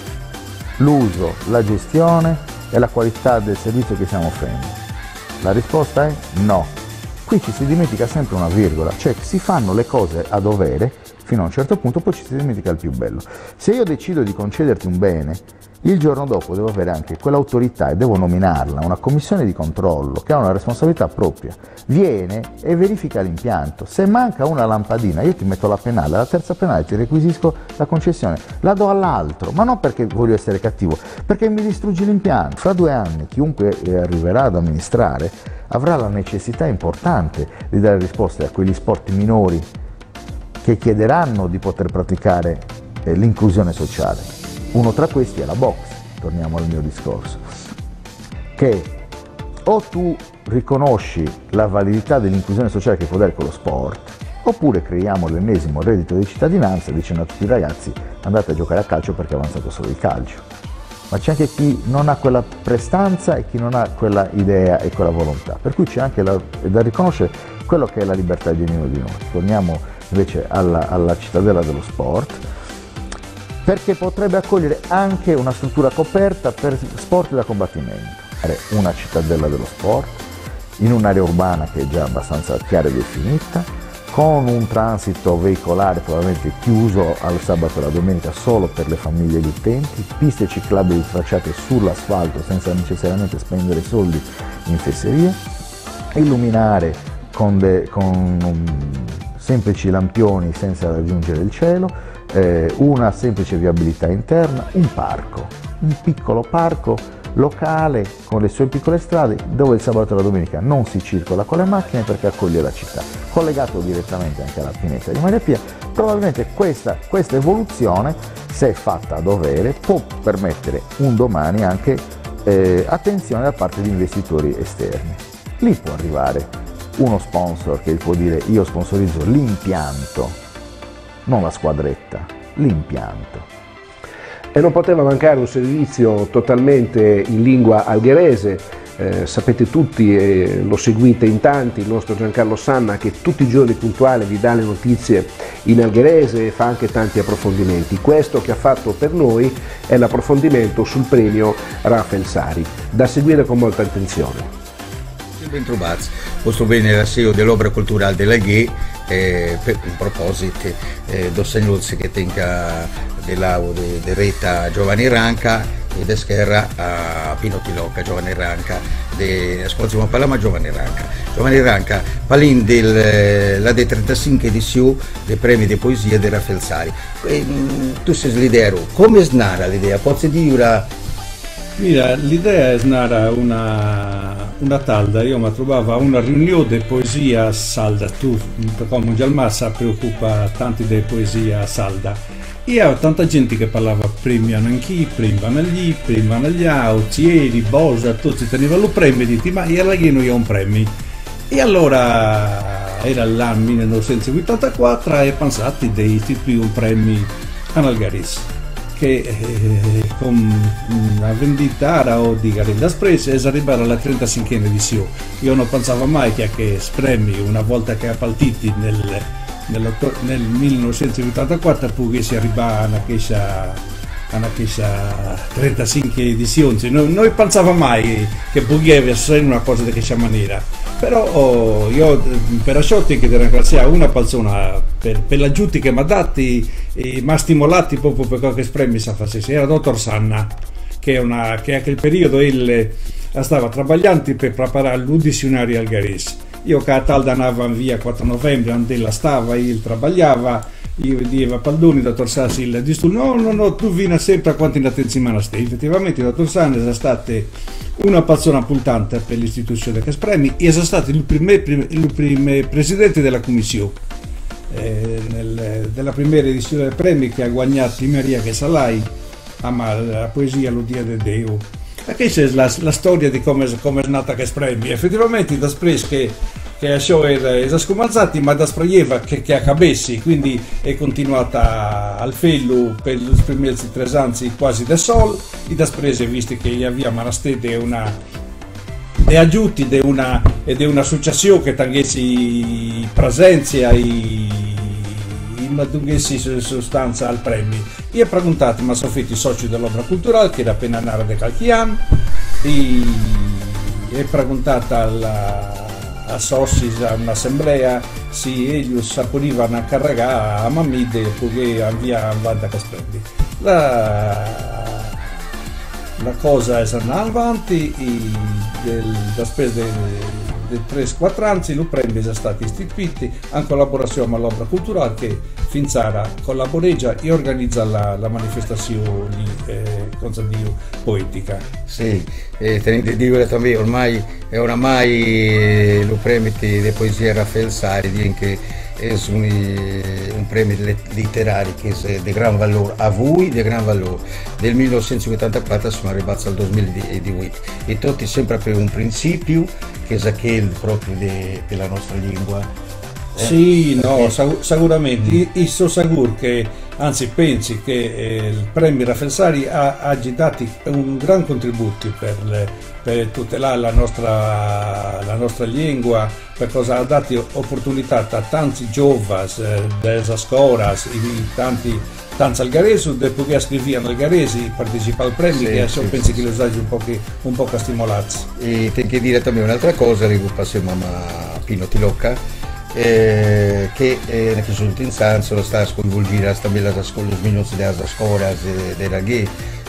l'uso, la gestione e la qualità del servizio che stiamo offrendo? La risposta è no. Qui ci si dimentica sempre una virgola, cioè si fanno le cose a dovere fino a un certo punto, poi ci si dimentica il più bello. Se io decido di concederti un bene, il giorno dopo devo avere anche quell'autorità e devo nominarla, una commissione di controllo che ha una responsabilità propria. Viene e verifica l'impianto. Se manca una lampadina io ti metto la penale, alla terza penale ti requisisco la concessione, la do all'altro, ma non perché voglio essere cattivo, perché mi distruggi l'impianto. Fra 2 anni chiunque arriverà ad amministrare avrà la necessità importante di dare risposte a quegli sport minori che chiederanno di poter praticare l'inclusione sociale. Uno tra questi è la box, torniamo al mio discorso, che o tu riconosci la validità dell'inclusione sociale che può dare quello sport, oppure creiamo l'ennesimo reddito di cittadinanza dicendo a tutti i ragazzi andate a giocare a calcio perché è avanzato solo il calcio. Ma c'è anche chi non ha quella prestanza e chi non ha quella idea e quella volontà, per cui c'è anche da riconoscere quello che è la libertà di ognuno di noi. Torniamo invece alla cittadella dello sport, perché potrebbe accogliere anche una struttura coperta per sport da combattimento. Una cittadella dello sport in un'area urbana che è già abbastanza chiara e definita, con un transito veicolare probabilmente chiuso al sabato e la domenica solo per le famiglie e gli utenti, piste ciclabili tracciate sull'asfalto senza necessariamente spendere soldi in fesserie, illuminare con semplici lampioni senza raggiungere il cielo, una semplice viabilità interna, un parco, un piccolo parco locale con le sue piccole strade dove il sabato e la domenica non si circola con le macchine perché accoglie la città, collegato direttamente anche alla pineta di Maria Pia. Probabilmente questa evoluzione, se fatta a dovere, può permettere un domani anche attenzione da parte di investitori esterni. Lì può arrivare uno sponsor che può dire io sponsorizzo l'impianto, non la squadretta, l'impianto. E non poteva mancare un servizio totalmente in lingua algherese, sapete tutti, lo seguite in tanti, il nostro Giancarlo Sanna che tutti i giorni puntuale vi dà le notizie in algherese e fa anche tanti approfondimenti. Questo che ha fatto per noi è l'approfondimento sul premio Rafael Sari, da seguire con molta attenzione. Ben trovati, questo bene la CEO dell'opera culturale dell'Alghè, per un proposito, do segnalzi che tenga dell'au di retta Giovanni Ranca e da scherra a Pino Tilocca, Giovanni Ranca, ascoltiamo parlare Giovanni Ranca. Giovanni Ranca, palin la de 35 edizione dei premi di poesia di Raffaele Sari. Tu sei l'idea, come snara l'idea? Pozzi di ora. Mira, l'idea è nata una talda, io mi trovavo a una riunione di poesia salda, tu come già massa preoccupa tanti di poesia salda. Io avevo tanta gente che parlava prima anch'io, prima gli, prima gli Autieri, Bosa, tutti tenevano il premio e dici ma io non ho un premio. E allora era l'anno 1984 e pensati di istituire un premio a Algaris, che con una vendita o di Garella Espressa è arrivata alla 35ª edizione. Io non pensavo mai che spremi una volta che è partiti nel 1984 potesse arrivare a questa 35 edizione. Noi pensavamo mai che potesse essere una cosa di questa maniera, però io per ciò tengo di ringraziare una persona per l'aiuto che mi ha dato e mi ha stimolato proprio per qualche premio si facesse. Era il dottor Sanna, che a quel periodo stava lavorando per preparare l'udizionario algarese. Io che a Talda andavo via 4 novembre, andella stava, io lavorava, io vedevo Paldoni, dottor Sassi, il dice no, tu vieni sempre a quanto in attenzione stai. Effettivamente il dottor Sanna è stato una persona importante per l'istituzione che spremi e è stato il primo presidente della commissione della prima edizione del premio che ha guadagnato Maria che Salai la poesia L'Udia del Deo. E questa è la storia di come è nata che spremi. Effettivamente da spres che ciò era scomazzati, ma da spraieva che accabessi, quindi è continuata al fello per i primi 3 anni quasi da sol, e da spres visto che aveva manastete di aiuti di un'associazione che tanghessi presenza ma dunghessi sostanza al premio. Io ho preguntato ma sono fatti soci dell'opera culturale che era appena nata da qualche anno e ho preguntato a Sossis a un'assemblea se egli saporivano a carregare a Mamide perché avvia avanti a Casprendi. La cosa è andata avanti e da spesa di 3-4 anni il premio è stato istituito in collaborazione con l'opera culturale che fin Sara collaboreggia e organizza la manifestazione poetica. Sì, tenete di dire anche ormai il premio di poesia Raffaele Sari che è un premio letterario che è di gran valore a voi, di gran valore. Nel 1984 siamo arrivati al 2018 e tutti sempre per un principio che è aquel proprio della nostra lingua. Sì, no, sicuramente. Io sono sicuro che, anzi pensi che il premio Raffaele Sari ha dato un gran contributo per tutelare la nostra lingua, per cosa ha dato opportunità a tanti giovani delle scuole, tanti algaresi, di poter scrivere in algaresi, partecipare al premio, che penso che lo usagi un po' stimolati. E tengo che dire anche un'altra cosa, passiamo a Pino Tilocca, che sono in Sanzo lo sta a sconvolgere también las escuelas, los niños de las escuelas de Alghè,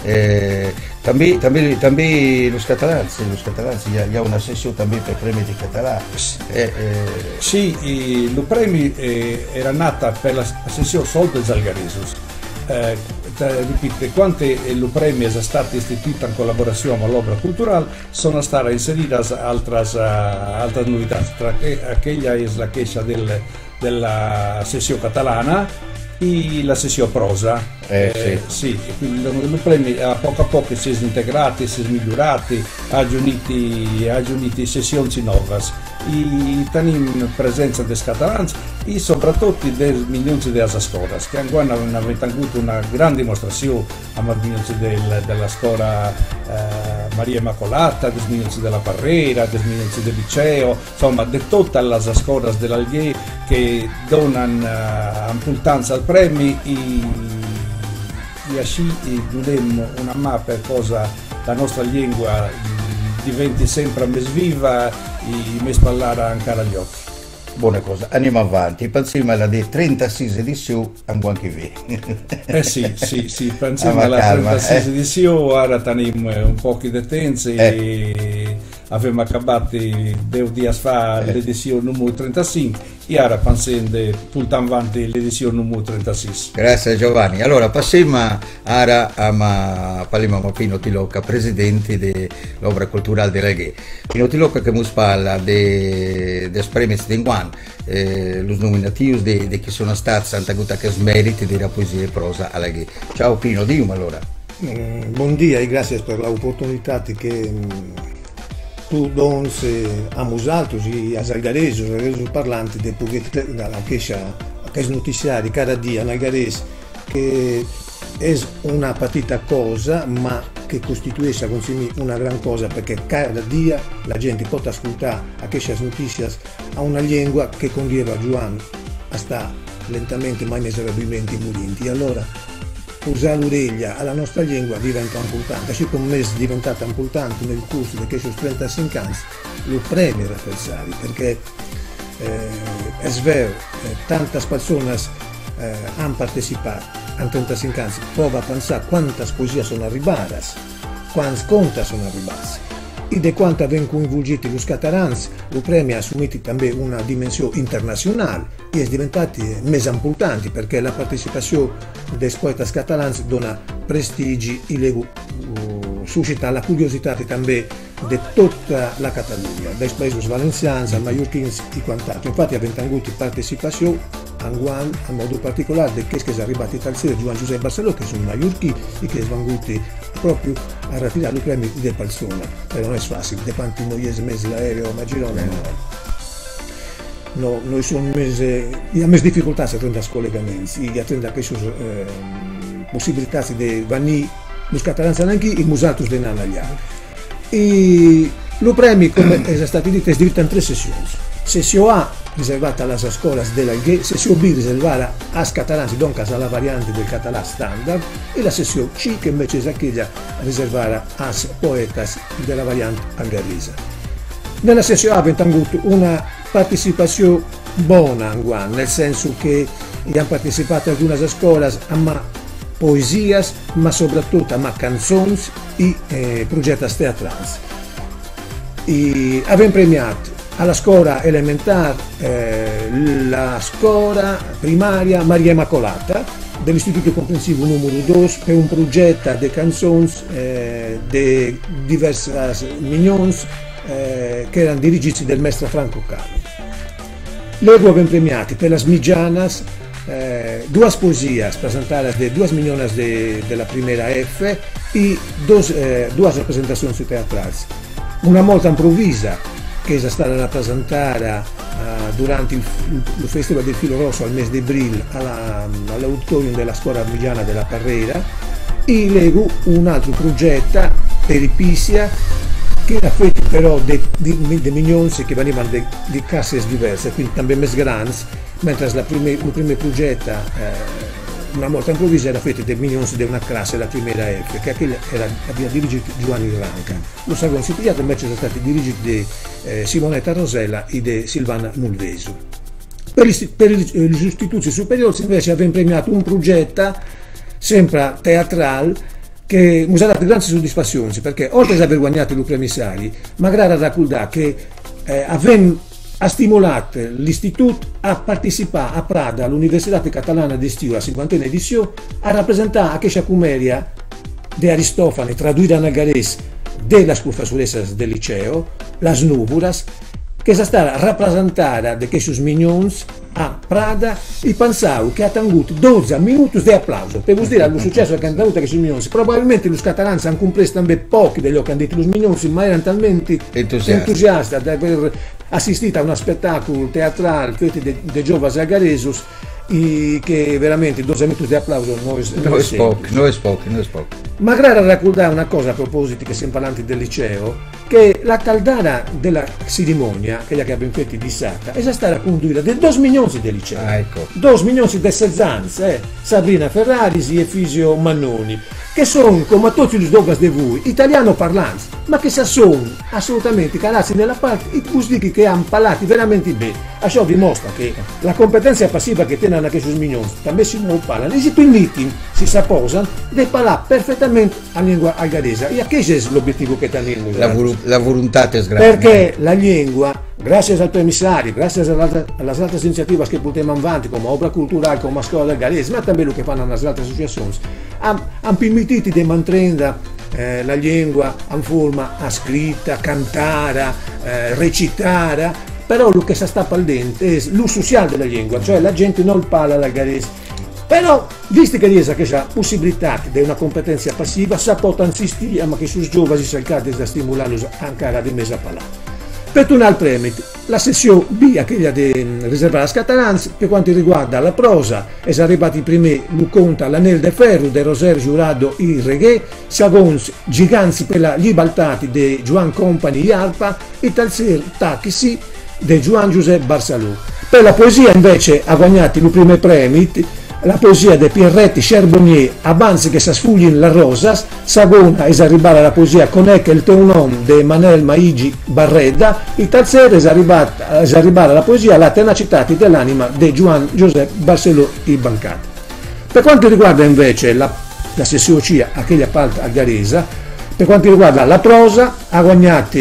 también los catalanes hi ha una sessione también per premi di català. Sì, il premio era nata per la sessione solo degli algaresos. Ripeto, quando il premio è stato istituito in collaborazione con l'opera culturale sono state inserite altre novità, tra quella è la queixa della sessione catalana e la sessione prosa. Sì, quindi il premio a poco si è integrato, si è migliorato, ha aggiunto sessioni nuove e tenim presenza dei catalani e soprattutto dei milioni delle scuole che hanno avuto una grande dimostrazione a milioni della scuola Maria Immacolata, dei milioni della Parrera, dei milioni del liceo, insomma di tutte le scuole dell'Alghè che donano importanza al premio e così diamo una mano per cosa la nostra lingua diventi sempre a mesviva e mi spallare ancora gli occhi. Buona cosa, andiamo avanti. Pensiamo alla di 36 edizione anche qui. Sì, pensiamo alla 36 edizione, ora teniamo un po' di tempo e abbiamo acabato 2 giorni fa l'edizione numero 35 e ora pensiamo tutto avanti l'edizione numero 36. Grazie Giovanni. Allora passiamo ora a parliamo Pino Tilocca, presidente dell'Opera Culturale della Ghe. Pino Tilocca che mi parla dei premi di Inguan, los nominativos di chi sono stati Santa Guta che smeriti della poesia e prosa alla Ghe. Ciao Pino, dimmi allora. Buongiorno e grazie per l'opportunità che tu dons a nosaltres e a algaresos, parlanti de poder aquests noticiari cada dia en algarès, che è una petita cosa ma che costituisce una gran cosa perché cada dia la gente può ascoltare queste notizie a una lingua che condieva Giovanni sta lentamente ma inesorabilmente morendo. E allora usare l'orecchia alla nostra lingua diventa importante, così come è diventata importante nel corso di questi 35 anni lo premio Raffaelsari, perché è vero, tante persone hanno partecipato a 35 anni, prova a pensare quante poesie sono arrivate, quanti conti sono arrivati e di quanto vengono coinvolti i catalani. Il premio ha assunto anche una dimensione internazionale e è diventato mese importante perché la partecipazione dei poeti catalani dona prestigio e suscita la curiosità anche di tutta la Catalogna, dai paesi valenziani, maiorchini e quant'altro. Infatti abbiamo avuto partecipazione in modo particolare di che sono arrivati dal Sire Giovanni Giuseppe Barceló, che sono maiorchini e che sono venuti proprio a ritirare il premio di persona. Però non è facile, di quanti noi mesi l'aereo a Girone noi sono mesi difficoltà a prendere scollegamenti e a prendere queste possibilità di venire i catalani anche e i altri di andare. E il premio, come è stato detto, è diviso in 3 sessioni. Sessione A riservata alle scuole della Ghe, sessione B riservata ai catalani, dunque alla variante del català standard, e la sessione C che invece è quella riservata ai poeti della variante algarese. Nella sessione A abbiamo avuto una partecipazione buona, nel senso che hanno partecipato alcune scuole a poesie, ma soprattutto a canzoni e progetti teatrali. E abbiamo premiato alla scuola elementare la scuola primaria Maria Immacolata dell'Istituto Comprensivo numero 2 per un progetto di canzoni di diverse mignoni che erano dirigiti dal maestro Franco Cano. Loro abbiamo premiati per le smigianas 2 poesie presentate da 2 mignonas della prima F e 2 rappresentazioni teatrali. Una molto improvvisa che è stata rappresentata durante il Festival del Filo Rosso al mese di aprile all'auditorium della scuola armigiana della Parrera e leggo un altro progetto per Ipisia che era fatto però di mignoni che venivano di classi diverse, quindi anche mesi grandi, mentre il primo progetto una volta improvvisa era fatto di mignoni di una classe, la prima F, che aveva dirigito Giovanni Ranca. Lo secondo sitiato invece sono stati dirigiti di Simonetta Rosella e di Silvana Mulvesu. Per gli istituti superiori invece abbiamo premiato un progetto sempre teatrale che mi ha dato grandi soddisfazioni perché oltre ad aver guadagnato i premissari, magari raccontare che ha stimolato l'istituto a partecipare a Prada all'Università Catalana di Stiu, la 50ª edizione, a rappresentare questa commedia di Aristofane tradotta in algarese della professoressa del liceo, Las Núvoras, che è stata rappresentata da questi mignoni a Prada e pensavo che ha tenuto 12 minuti di applauso per dire allo successo che hanno tenuto questi mignoni. Probabilmente i catalani hanno compreso anche pochi degli che hanno detto i mignoni, ma erano talmente entusiasti di aver assistito a uno spettacolo teatrale fatto dei giovani algaresos che veramente 12 minuti di applauso non è poco. Magari raccontare una cosa a proposito che siamo parlando del liceo, che la caldara della cerimonia, quella che abbiamo fatto di Sata, è stata condotta da 2 milioni di liceo. Ecco. 2 milioni di sezzanze, Sabrina Ferrarisi e Fisio Mannoni, che sono, come tutti gli dogas di voi, italiano parlanti, ma che sono assolutamente calati nella parte i cusdichi che hanno parlato veramente bene. Ciò dimostra che la competenza passiva che tenono anche sui milioni, también si non parlano, e si permettono, si sapposano, di parlare perfettamente la lingua algarese. E questo è l'obiettivo che teniamo. La volontà è sgrave. Perché la lingua, grazie al commissario, grazie alle altre iniziative che portiamo avanti, come opera culturale, come scuola algarese, ma anche quello che fanno le altre associazioni, hanno permesso di mantenere la lingua in forma scritta, cantare, recitare, però quello che si sta parlando è l'uso sociale della lingua, cioè la gente non parla l'algarese. Però, visto che c'è questa possibilità di una competenza passiva, si può insistere, ma che sui giovani si cercate di stimolarli ancora di mese a parlare. Per tornare al premio, la sessione B, quella riservata a Scatalanzi, per quanto riguarda la prosa, è arrivato in primo Luconta l'Anel de Ferro di Roser Giurado e Reggae, secondo Giganzi per la libertà di Juan Company e Alpa, e terzo Taxi di Juan Giuseppe Barsalù. Per la poesia invece ha guadagnato il primo premio la poesia di Pierretti Charbonnier Avanzi che si sfugli la Rosas, seconda è arrivata la poesia Conecca il teu nom di Manel Maigi Barredda, e terza è arrivata la poesia La tenacità dell'anima di Juan Giuseppe Barceló e Bancati. Per quanto riguarda invece la sessione C, quella parte algaresa, per quanto riguarda la prosa, ha guadagnato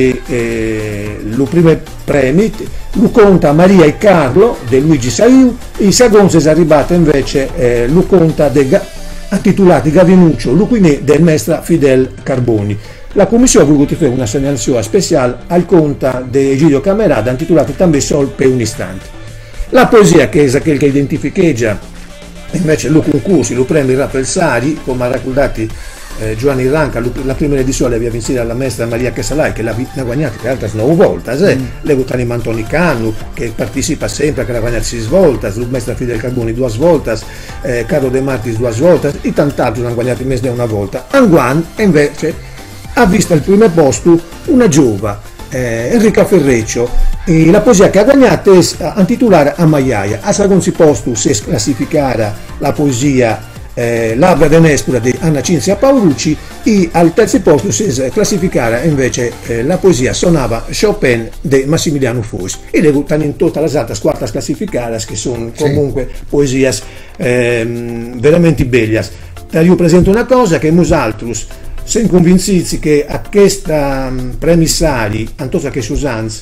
il primo premio, lo conta Maria e Carlo di Luigi Saiu, e il secondo è arrivato invece lo conta intitolato Gavinuccio Luquinè del maestro Fidel Carboni. La commissione ha voluto fare una segnalazione speciale al conta di Egidio Camerada intitolato També Sol per un istante. La poesia che è quella che identifica invece lo concorso, lo premio Rappelsari, come ha raccontato Giovanni Ranca, la prima edizione aveva vinto alla maestra Maria Chesalai, che l'ha guadagnata per altre 9 volte, le votani Antoni Cannu, che partecipa sempre, che l'ha guadagnata 6 volte, il maestro Fidel Carboni 2 volte, Carlo De Martis 2 volte, e tant'altro l'hanno guadagnati meno di una volta. Anguan invece ha visto al primo posto una giova, Enrica Ferreccio, e la poesia che ha guadagnato è intitolata A Maiaia. Al secondo posto si è classificata la poesia Labbra de Nespura di Anna Cinzia Paurucci, e al terzo posto si è classificata invece la poesia Sonava Chopin di Massimiliano Foix, e le stanno in tutte le altre 4 classificate che sono comunque poesie veramente belle. Io presento una cosa che nosaltrus siamo convinti che a questa premissari Antosa che Susanz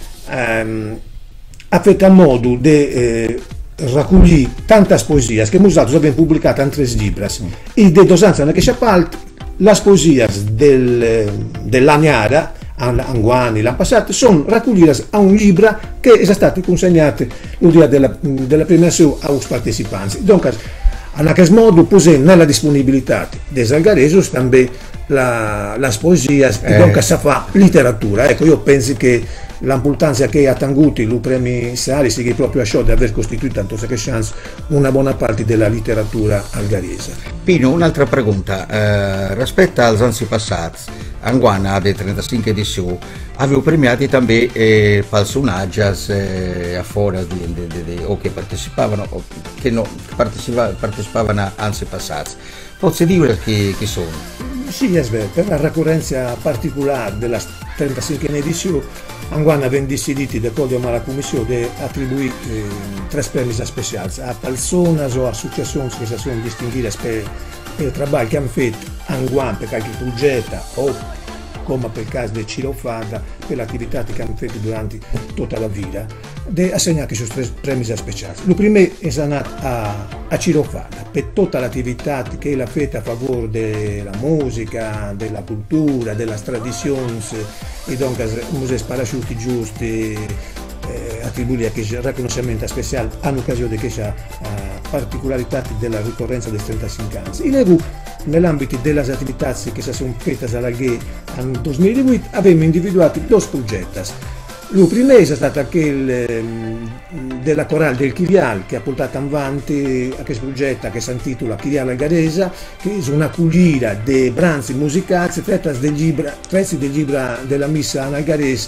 ha fatto a modo di raccogliere tante poesie che nosaltrus abbiamo pubblicato in 3 libri, e di dosanza che c'è le poesie dell'Agnara, Anguani, l'anno passato, sono raccogliute a un libro che è stato consegnato il giorno della premiazione ai partecipanti. Dunque, a questo modo pose nella disponibilità dei algaresi anche le poesie, e dunque si fa letteratura. Ecco, io penso che l'importanza che ha tanguto il premio Sari sia proprio a ciò di aver costituito tanto che chance una buona parte della letteratura algarese. Pino, un'altra pregunta, rispetto agli anni passati, Anguana delle 35 edizioni avevo premiati anche personaggi a fuori o che partecipavano o che non partecipavano anni passati. Posso dire chi sono? Sì, è vero, per la ricorrenza particolare della 35 edizione Anguana aveva deciso da cogliere alla commissione di attribuire 3 premi speciali a persone o associazioni che si sono distinguite per il lavoro che hanno fatto Anguana per qualche progetto o come per il caso di Ciro Fada per l'attività che hanno fatto durante tutta la vita, di assegnare questi 3 premi speciali. Il primo è nato a Ciro Fada per tutta l'attività che l'ha fatta a favore della musica, della cultura, delle tradizioni, e dunque musei sparasciuti giusti, attribuire a questo riconoscimento speciale in occasione di questa particolarità della ricorrenza dei 35 anni. E nell'ambito delle attività che si sono fatte all'Alghè nel 2008 abbiamo individuato 2 progetti. Lo primo è stato aquel della Corale del Chivial, che ha portato avanti questo progetto che si intitola Chivial Algaresa, che è una cullira di brani musicali tratti del libro della missa in algarese,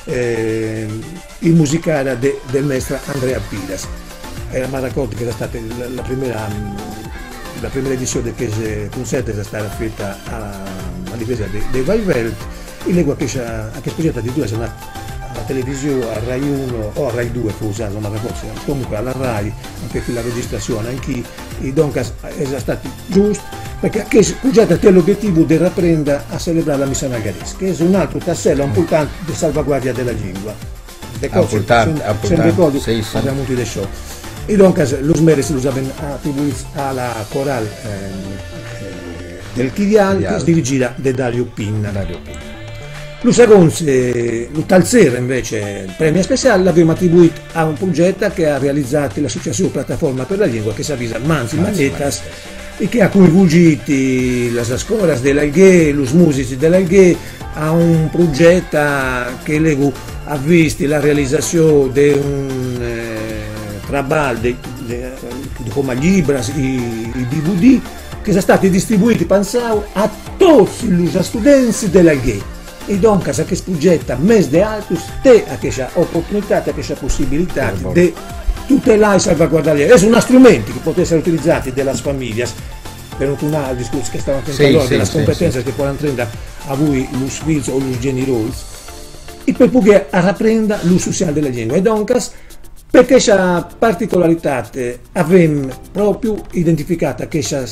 il musicale del maestro Andrea Pilas. Era Maracot che è stata la prima edizione di questo concerto è stata fatta a difesa dei Vaivelt, e leggo a questo progetto di due sono alla televisione, a Rai 1 o a Rai 2 forse, non mi ricordo, comunque alla Rai, anche qui la registrazione, anche i Doncas è stato giusto, perché questo progetto ha l'obiettivo di riprendere a celebrare la missa algarese, che è un altro tassello importante di salvaguardia della lingua. Importante, sì. Abbiamo avuto dei show. I Doncas, los merits los abbiamo attribuiti alla Corale del Chivial, che è dirigita da Dario Pinna. Lo secondo, lo terzo invece, il premio speciale l'abbiamo attribuito a un progetto che ha realizzato l'associazione Piattaforma per la Lingua, che si avvisa Manzi Manetas, e che ha coinvolto le scuole dell'Alghè, i musici dell'Alghè, a un progetto che ha visto la realizzazione di un traballo come libri, i DVD, che sono stati distribuiti, pensavo, a tutti gli studenti dell'Alghè. E donc a questo progetto mes de altus te a questa opportunità, a questa possibilità di tutelare e salvaguardare. Sono strumenti che possono essere utilizzati dalle famiglie per tornare al discorso che stavamo facendo delle competenze che possono prendere a voi gli figli o gli genitori e per poter riprendere l'uso sociale della lingua. E donc per questa particolarità abbiamo proprio identificato queste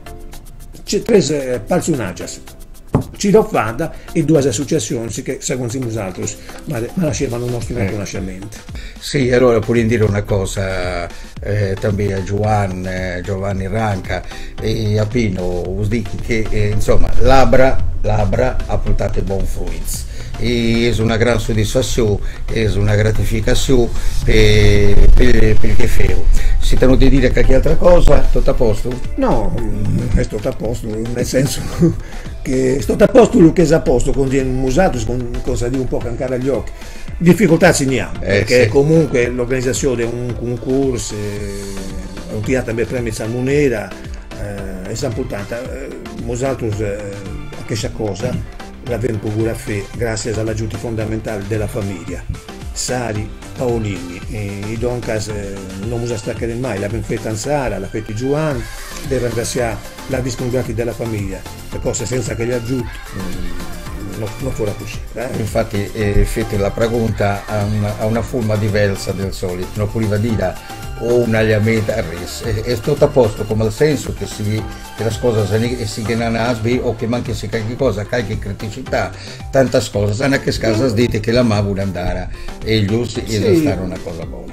tre personaggi, Ciro Fada e due associazioni che secondo nosaltri nascevano il nostro riconoscimento. Sì, allora voglio dire una cosa a Giovanni Ranca e a Pino, che insomma l'Abra ha portato buoni frutti. E è una gran soddisfazione, è una gratificazione per che feo. Si tenuti a dire qualche altra cosa? Tutto a posto? No, è tutto a posto, nel senso che è tutto a posto lo che è a posto, con i musati, con cosa di un po' ancora agli occhi. Difficoltà ci ne abbiamo, perché comunque l'organizzazione è un concorso, è un teatro per premi Salmonera, è importante. Musati a questa cosa l'abbiamo potuto fare grazie all'aiuto fondamentale della famiglia, Sari, Paolini, e Doncas non mi staccherà mai, l'abbiamo fatta in Sara, l'ha fatta Giovanni, deve ringraziare la disponibilità della famiglia, le cose senza che gli aiuti non fosse possibile. Infatti fate la pregunta a una forma diversa del solito, non poteva dire o una liameta è tutto a posto, come al senso che le cose si chiamano asbi o che manchi se qualche cosa, qualche criticità, tante cose, sanno che scasa dite che la ma vuole andare e gli usi e stare una cosa buona.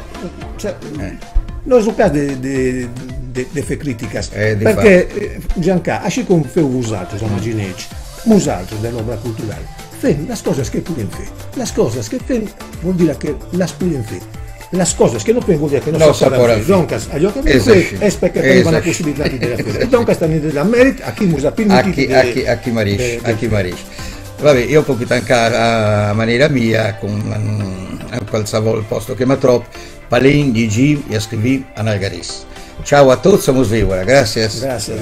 Non è un caso di fare critica, perché Gianca, asci come feu usato, sono gineci, usato dell'opera culturale, fai le cose che puoi fare, le cose che fai vuol dire che le puoi fare. Le cose che non vuol dire che non si saranno Doncas agli occhi è perché avevano la possibilità di fare. E Doncas stanno della merito a chi musa più a chi marisce. Vabbè, io posso anche a maniera mia con qualsevol posto che mi trovo Palin, Gigi e scrivi a Algarese. Ciao a tutti, siamo svivora, grazie. Grazie.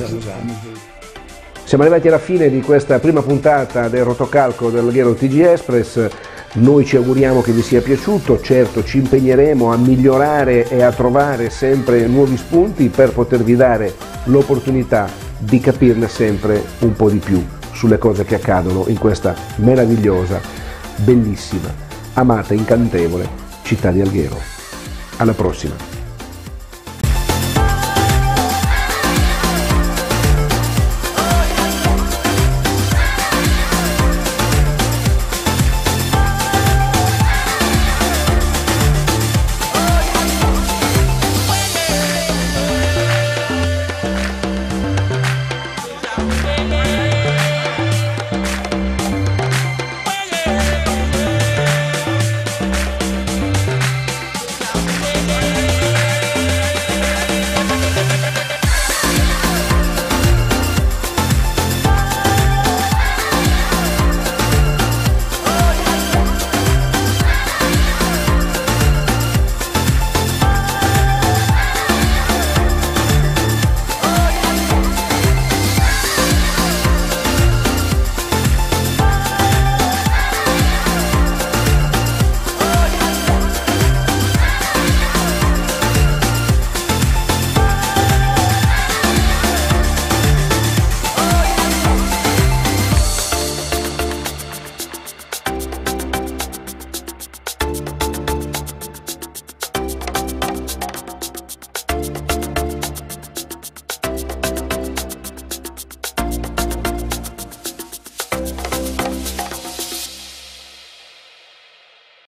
Siamo arrivati alla fine di questa prima puntata del rotocalco del Alghero TG Express. Noi ci auguriamo che vi sia piaciuto, certo ci impegneremo a migliorare e a trovare sempre nuovi spunti per potervi dare l'opportunità di capirne sempre un po' di più sulle cose che accadono in questa meravigliosa, bellissima, amata, incantevole città di Alghero. Alla prossima!